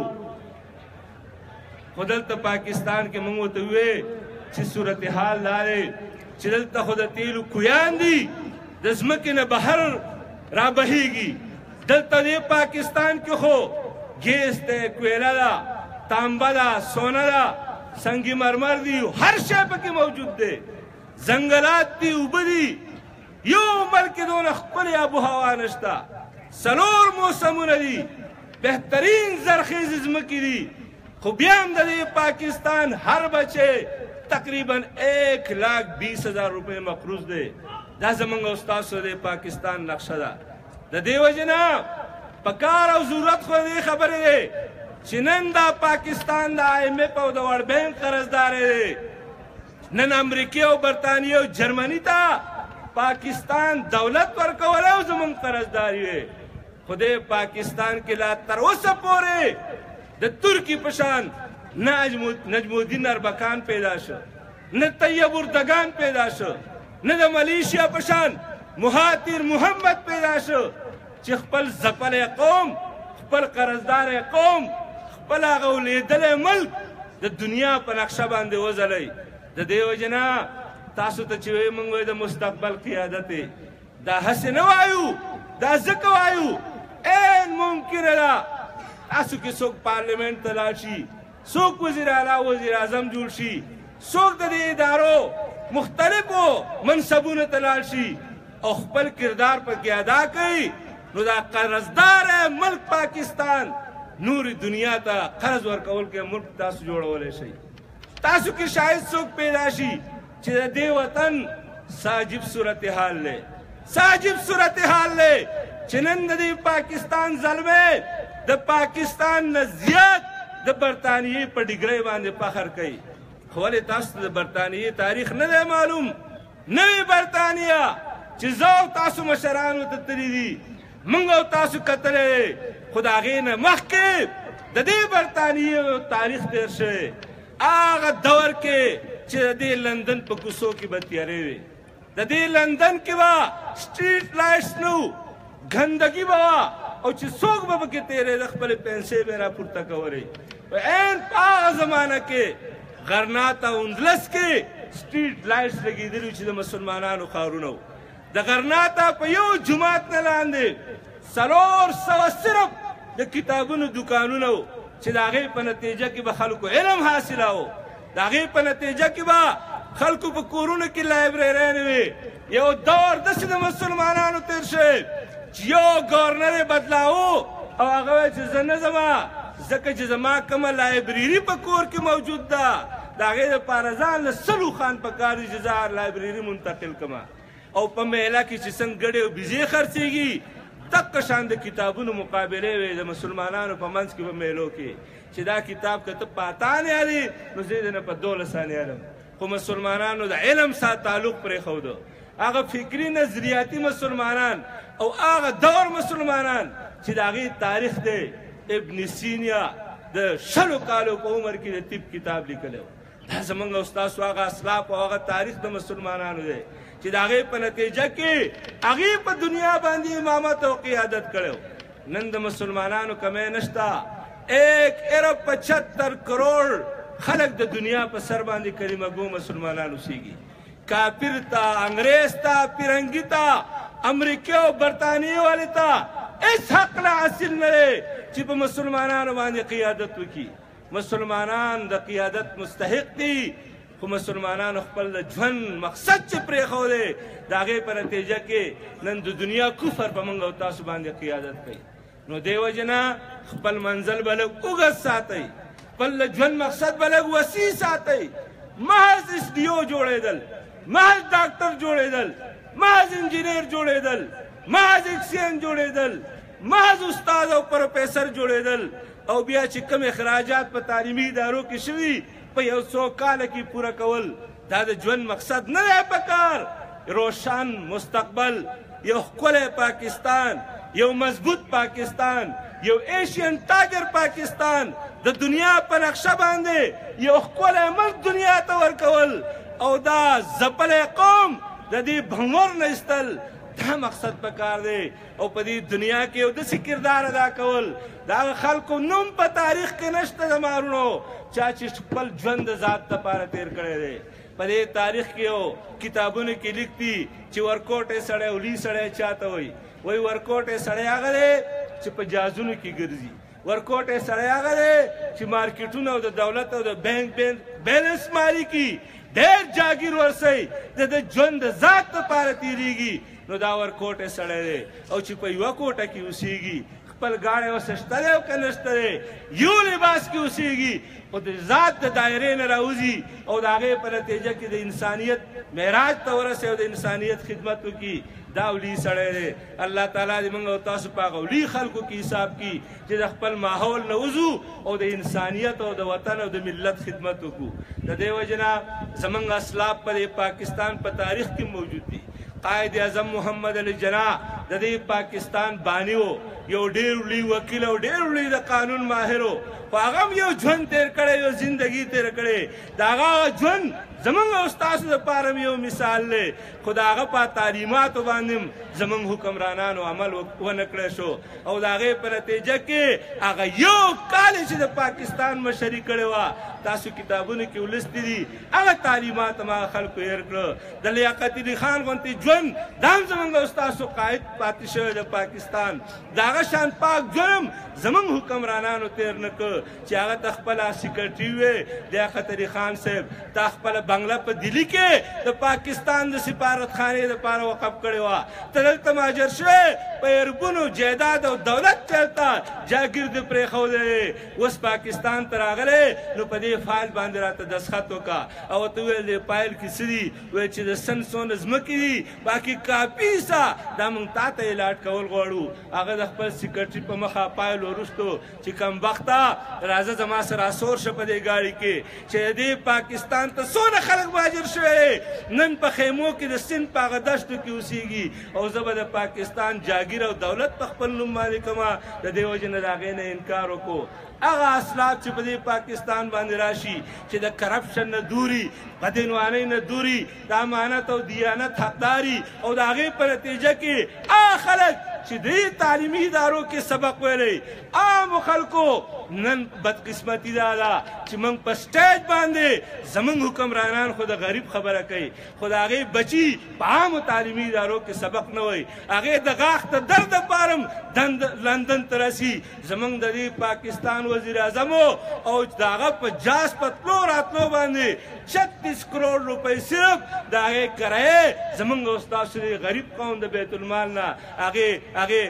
خو دلته پاکستان کې موږ ورته وویل چې صورتحال دا دی چې دلته خو د تیلو کویان دي د ځمکې نه بهر رابهیږي دلته دې پاکستان کې خو ګیس دی کویله ده تانبه ده سونه ده سنگ مرمر دی هر شی پکې موجود دی ځنګلات دي اوبه دي یو ملک دونه ښکلې آب و هوا نشته 4 موسمونه دي بهترین زرخیزې ځمکې دي خو بیا هم د دې پاکستان هر بچی تقریبا 1,20,000 روپۍ مقروض دی دا زموږ او ستاسو د پاکستان نقشه ده د دې وجې نه په کار او ضرورت خو دې خبرې دی چې نن دا پاکستان د IMF او د ورلډ بینک قرضدار دی نن امریکې او برطانیې او جرمني ته پاکستان دولت ورکولی او زموږ قرضدار وي خو دې پاکستان کې لا تر اوسه پورې د ترکی پشان نه نجم الدین اربکان پیدا شو، نه طیب اردگان پیدا شو، نه د ملیشیا پشان مهاتیر محمد پیدا شو چې خپل ځپلی قوم، خپل قرضدار قوم، خپل هغه ولیدلی ملک د دنیا په نقشه باندې وځلی. د دې وجې نه تاسو ته چې وایي موږ وایي د مستقبل قیادت دا هسې نه وایو، دا ځکه وایو عین ممکنه ده تاسو کې څوک پارلیمنټ ته لاړ شي، څوک وزیر اعلی وزیر اعظم جوړ شي، څوک د دې ادارو مختلفو منصبونو ته لاړ شي او خپل کردار پکې ادا کوي، نو دا قرضدار ملک پاکستان نور دنیا ته قرض ورکول کې ملک تاسو جوړولی شئ. تاسو کې شاید څوک پیدا شي چې د دې وطن ساجب صورتحال دی، ساجب صورتحال دی چې نن د دې پاکستان زلمی د پاکستان نه زیات د برطانیې په ډیګرۍ باندې فخر کوي. خو ولې تاسو ته د برطانیې تاریخ نه دی معلوم؟ نوې برطانیه چې زه او تاسو مشرانو ته تللي دي، موږ او تاسو کتلی، خو د هغې نه مخکې د دې برطانیې تاریخ تېر شوی. هغه دور کې چې د دې لندن په کوڅو کې به تیارې وې، د دې لندن کې به سټریټ لایټس نه وو، ګندګي به وه او چې څوک به پکې تېرېده خپلې پیسې به یې راپورته کولې. په عین په هغه زمانه کې غرناطه اندلس کې سټریټ لایټس لګېدلي چې د مسلمانانو ښارونه وو. د غرناطه په یو جومات نه لاندې 400 صرف د کتابونو دکانونه وو چې د هغې په نتیجه کې به خلکو علم حاصلاوه، د هغې په نتیجه کې به خلکو په کورونو کې لایبرریانې وې. یو دور داسې د مسلمانانو تېر شوی چې یو ګورنر یې بدلاوه او هغه وایي چې زه نه ځمه ځکه چې زما کومه لایبرري په کور کې موجود ده، د هغې دپاره ځان له 100 خان پکار دي چې زه لایبرري منتقل کړمه. او په میله کې چې څنګه ګډې او بیزې خرڅېږي دقه شان د کتابونو مقابلې وې د مسلمانانو په منځ کې په میلو کې چې دا کتاب که ته په اتان یادې نو زه یې نه په 12 یادم. خو مسلمانانو د علم سره تعلق پرېښوده، هغه فکري نظریاتي مسلمانان او هغه دور مسلمانان چې د هغې تاریخ دی ابن سینا د 100 کالو په عمر کې د طب کتاب لیکلی و. دا زمونږ او ستاسو هغه اسلاف او هغه تاریخ د مسلمانانو دی چې د هغې په نتیجه کې هغې په دنیا باندې امامت او قیادت کړی. نن د مسلمانانو کمی نشته، 1.75 کروڑ خلق د دنیا په سر باندې کلمه گو مسلمانان اوسېږي. کافر ته، انګریز ته، پیرنګي ته، امریکې او برطانیې والې ته هېڅ حق نه حاصل نه دی چې په مسلمانانو باندې قیادت وکړي. مسلمانان د قیادت مستحق دي، خو مسلمانانو خپل د ژوند مقصد چې پرېښودی د هغې په نتیجه کې نن د دنیا کفر په موږ او تاسو باندې قیادت کوي. نو دې وجې نه خپل منزل به لږ اوږد ساتئ، خپل د ژوند مقصد به لږ وسیع ساتئ. محض SDO جوړېدل، محض ډاکټر جوړېدل، محض انجینیر جوړېدل، محض اکسین جوړېدل، محض استاد او پروفیسر جوړېدل او بیا چې کوم اخراجات په تعلیمي ادارو کې شوي په 100 کاله کې پوره کول، دا د ژوند مقصد نه دی پکار. روشن مستقبل، یو ښکلی پاکستان، یو مضبوط پاکستان، یو ایشین ټاګر پاکستان د دنیا په نقشه باندې یو ښکلی ملک دنیا ته ورکول او دا ځپلی قوم د دې بنګور نه ایستل، دا مقصد پکار دی. او په دې دنیا کې یو داسې کردار ادا کول د هغه خلکو نوم په تاریخ کې نشته د مارونو چا چې خپل ژوند د ذات دپاره تېر کړی دی. په دې تاریخ کې یو کتابونو کې لیک دي چې ورکوټی سړی ولي سړی چاته وایي؟ وایي ورکوټی سړی هغه دی چې په جازونو کې ګرځي، ورکوټی سړی هغه دی چې مارکیټونه او د دولت او د بینک بیلنس مالکي، ډېر جاګیر ورسئ، د ژوند د ذات دپاره تېرېږي، نو دا ورکوټی سړی دی. او چې په یوه کوټه کې اوسېږي، خپل ګاډی ورسه شته دی او که نشته دی، یو لباس کې اوسېږي، خو د ذات د دایرې نه راوځي او د هغې په نتیجه کې د انسانیت معراج ته ورسوي او د انسانیت خدمت وکړي، دا ولي سړی دی. الله تعالی دې موږ او تاسو په هغه ولي خلکو کې حساب کړي چې د خپل ماحول نه وځو او د انسانیت او د وطن او د ملت خدمت وکړو. د دې وجې نه زموږ اسلاف په پاکستان په تاریخ کې موجود دي. قائد اعظم محمد علی جناح د دې پاکستان بانی و یو ډېر لوی وکیل او ډېر لوی د قانون ماهر و خو هغه هم یو ژوند تېر کړی یو زندګي تېر کړې د هغه ژوند زمونږ او ستاسو دپاره هم یو مثال دی خو د هغه په تعلیماتو باندې هم زمونږ حکمرانانو عمل ونه کړی شو او د هغې په نتیجه کې هغه یو کال چې د پاکستان مشري کړې وه تاسو کتابونو کې ولستي دي هغه تعلیمات هم هغه خلکو هېر کړه د لیاقت علي خان غوندې ژوند دا هم زمونږ او ستاسو قاید پاتې شوی د پاکستان د هغه شان پاک ژوند هم زمونږ حکمرانانو تېر نه کړ چې هغه ته خپله سیکرټري وې لیاقت علي خان صاحب تا خپله بنګله په دلی کې د پاکستان د سفارتخانې دپاره وقف کړې وه ته دلته مهاجر شوې په اربونو جایداد او دولت چېرته جاګیر دې پرېښودی اوس پاکستان ته راغلی نو په دې فایل باندې راته دستخط وکړه او ورته وویل دې فایل کې څه دي ویل چې د سن څونه ځمکې دي باقي کاپي سه دا موږ تا ته یې لاټ کول غواړو هغه د خپل سیکرټري په مخه فایل وروستو چې کمبخته راځه زما سره راسور شه په دې ګاډي کې چې دې پاکستان ته څونه خلک مهاجر شوی نن په خیمو کې د سند په هغه دشتو کې اوسېږي او زه به د پاکستان جاګیر او دولت په خپل نوم باندې کومه د دې وجې نه د هغې نه انکار وکړو هغه اصلاحات چې په دې پاکستان باندې راشي چې د کرپشن نه دوري بدعنوانۍ نه دوري د امانت او دیانت حقداري او د هغې په نتیجه کې هغه خلک چې دې تعلیمي ادارو کې سبق ویلی عامو خلکو نن بدقسمتي دا ده چې موږ په سټیج باندې زموږ حکمرانان خو د غریب خبره کوي خو د هغې بچي په عامو تعلیمي ادارو کې سبق نه وایي هغې د غاښ د درد دپاره هم لندن ته رسي زموږ د دې پاکستان وزیر اعظم او د هغه په جاز په تلو راتلو باندې 36 کروڑ روپۍ صرف د هغې کرایې زموږ او ستاسو د غریب قوم د بیت المال نه هغې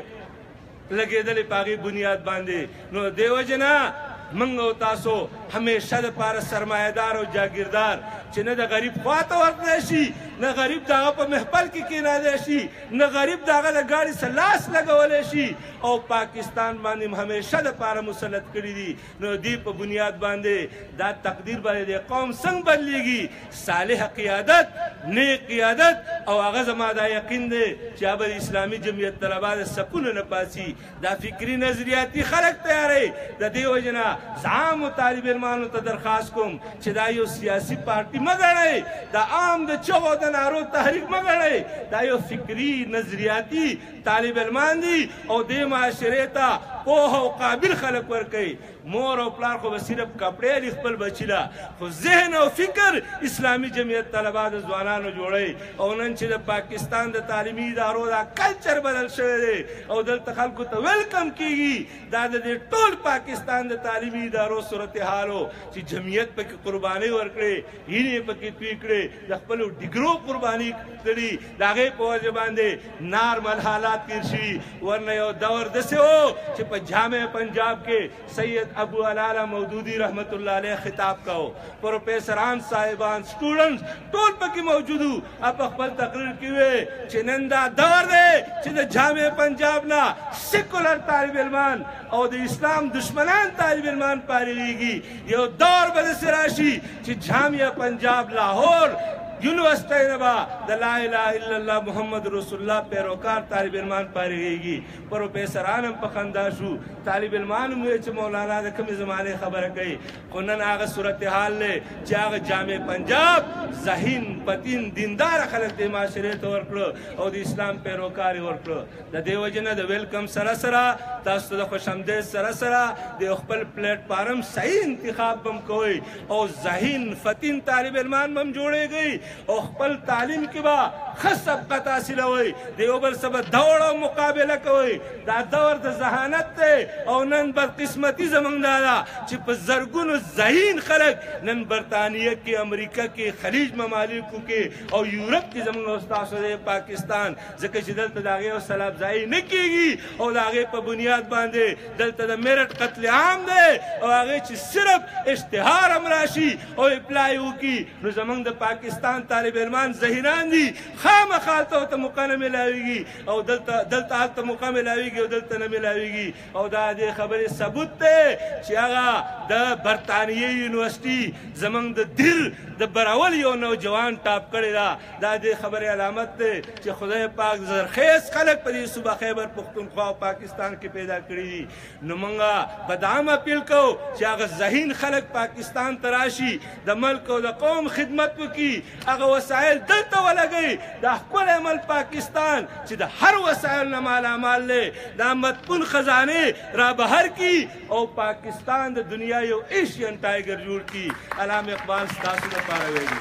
لګېدلې په هغې بنیاد باندې نو دې وجې نه موږ او تاسو همیشه دپاره سرمایهدار او جاګیردار چې نه د غریب خواته ورتلی شي نه غریب د هغه په محفل کې کېنادی شي نه غریب د هغه د ګاډي سره لاس لګولی شي او پاکستان باندې همیشه دپاره مسلط کړي دي نو دې په بنیاد باندې دا تقدیر باندې د قوم څنګه بدلیږي صالح قیادت نیک قیادت او هغه زما دا یقین دی چې هغه د اسلامي جمعیت طلبا د سپونو نه پاسي دا فکري نظریاتي خلک تیاروي د دې وجې نه زه عامو طالب علمانو ته درخواست کوم چې دا یو سیاسي پارټي مه ګڼئ دا عام د چغو د نارو تحریک مه ګڼئ دا یو فکري نظریاتي طالب علمان دي او دې معاشرې ته پوه او قابل خلک ورکوي مور او پلار خو به صرف کپړې لي خپل بچي له خو ذهن او فکر اسلامي جمعیت طلبا د ځوانانو جوړوي او نن چې د پاکستان د تعلیمي ادارو دا کلچر بدل شوی دی او دلته خلکو ته ویلکم کیږي دا د دې ټول پاکستان د تعلیمي ادارو صورتحال و چې جمعیت پکې قربانۍ ورکړې هیلې پکې توی کړې د خپلو ډیګرو قرباني کړي د هغې په وجه باندې نارمل حالات تیر شوي ورنه یو دور داسې و چې په جامع پنجاب کې سید ابو علالا مودودی رحمت اللہ علیہ خطاب کہو پروفیسران صاحبان سٹوڈنٹس ټول پکې موجودو اب خپل تقریر کیوه چې نن دا دور دی چې د جامع پنجاب نه سیکولر طالب علمان او د اسلام دشمنان طالب علمان پارېږي یو دور به داسې راشي چې جامع پنجاب لاہور یونیورسٹی نبا دا لا الہ الا اللہ محمد رسول اللہ پیروکار طالب علمان پارېږي پروفیسران هم په خندا شو طالب علمان هم وایي چې مولانا د کومې زمانې خبره کوي خو نن هغه صورتحال دی چې هغه جامع پنجاب ذهین پتین دینداره خلک دې معاشرې ته ورکړه او د اسلام پیروکار یې ورکړه د دې وجې نه د ویلکم سره سره تاسو ته د خوشامدید سره سره د خپل پلیټ فارم صحیح انتخاب به هم کوئ او ذهین فتین طالب علمان به هم جوړېږئ او خپل تعلیم کې به ښه سبقت حاصلوئ د یو بل سره به دوړ او مقابله کوئ دا دور د ذهانت دی او نن بدقسمتي زموږ دا ده چې په زرګونو ذهین خلک نن برطانیه کې امریکا کې خلیج ممالکو کې او یورپ کې زموږ او ستاسو دی پاکستان ځکه چې دلته د هغې حوصله افزایي نه کېږي او د هغې په بنیاد باندې دلته د میرټ قتل عام دی او هغې چې صرف اشتهار هم راشي او اپلای وکړي نو زموږ د پاکستان طالب علمان ذهینان دي خامخا هلته ورته موقع نه میلاویږي او دلته هلته موقع میلاویږي او دلته نه میلاویږي او دا دې خبرې ثبوت دی چې هغه د برطانیې university زموږ the there the Bilawal you نوجوان ټاپ کړی دا د خبرې علامت دی چې خدای پاک زرخیز خلک په دې صوبه خیبر پختونخوا او پاکستان کې پیدا کړي دي. نو موږ په دا هم اپیل کوو چې هغه ذهین خلک پاکستان ته راشي، د ملک او د قوم خدمت وکړي، هغه وسایل دلته ولګوي. دا ښکلی ملک پاکستان چې د هر وسایل نه مالامال دی، دا مدفون خزانې را بهر کړي او پاکستان د دنیا یو ایشین ټایګر جوړ کړي. علامه اقبال ستاسو لپاره ویلي،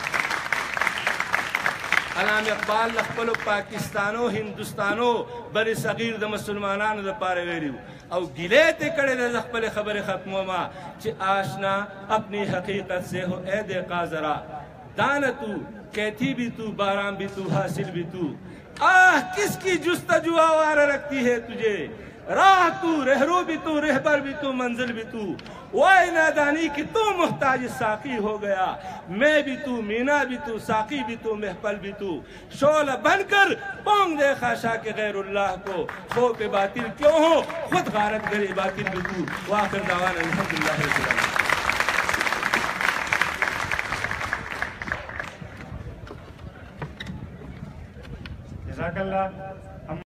علامه اقبال له خپلو پاکستانو هندوستانو بر صغیر د مسلمانانو لپاره ویلي او ګیلې ته کړې ده. د خپلې خبرې ختمومه چې آشنا اپنی حقیقت سے ہو اے دیکھا ذرا، دانا تو کہتی بھی تو باران بھی تو حاصل بھی تو، آہ کس کی جستجو آوارہ رکھتی ہے تجھے، راہ تو رہرو بھی تو رہبر بھی تو منزل بھی تو، وائے نادانی کہ تو محتاج ساقی ہو گیا، میں بھی تو مینا بھی تو ساقی بھی تو محفل بھی تو، شعلہ بن کر پونگ دے خاشا کے غیر اللہ کو، خوف باطل کیوں ہو خود غارت گرے باطل بھی تو. وآخر دعوانا الحمدللہ رب العالمین. جزاک اللہ.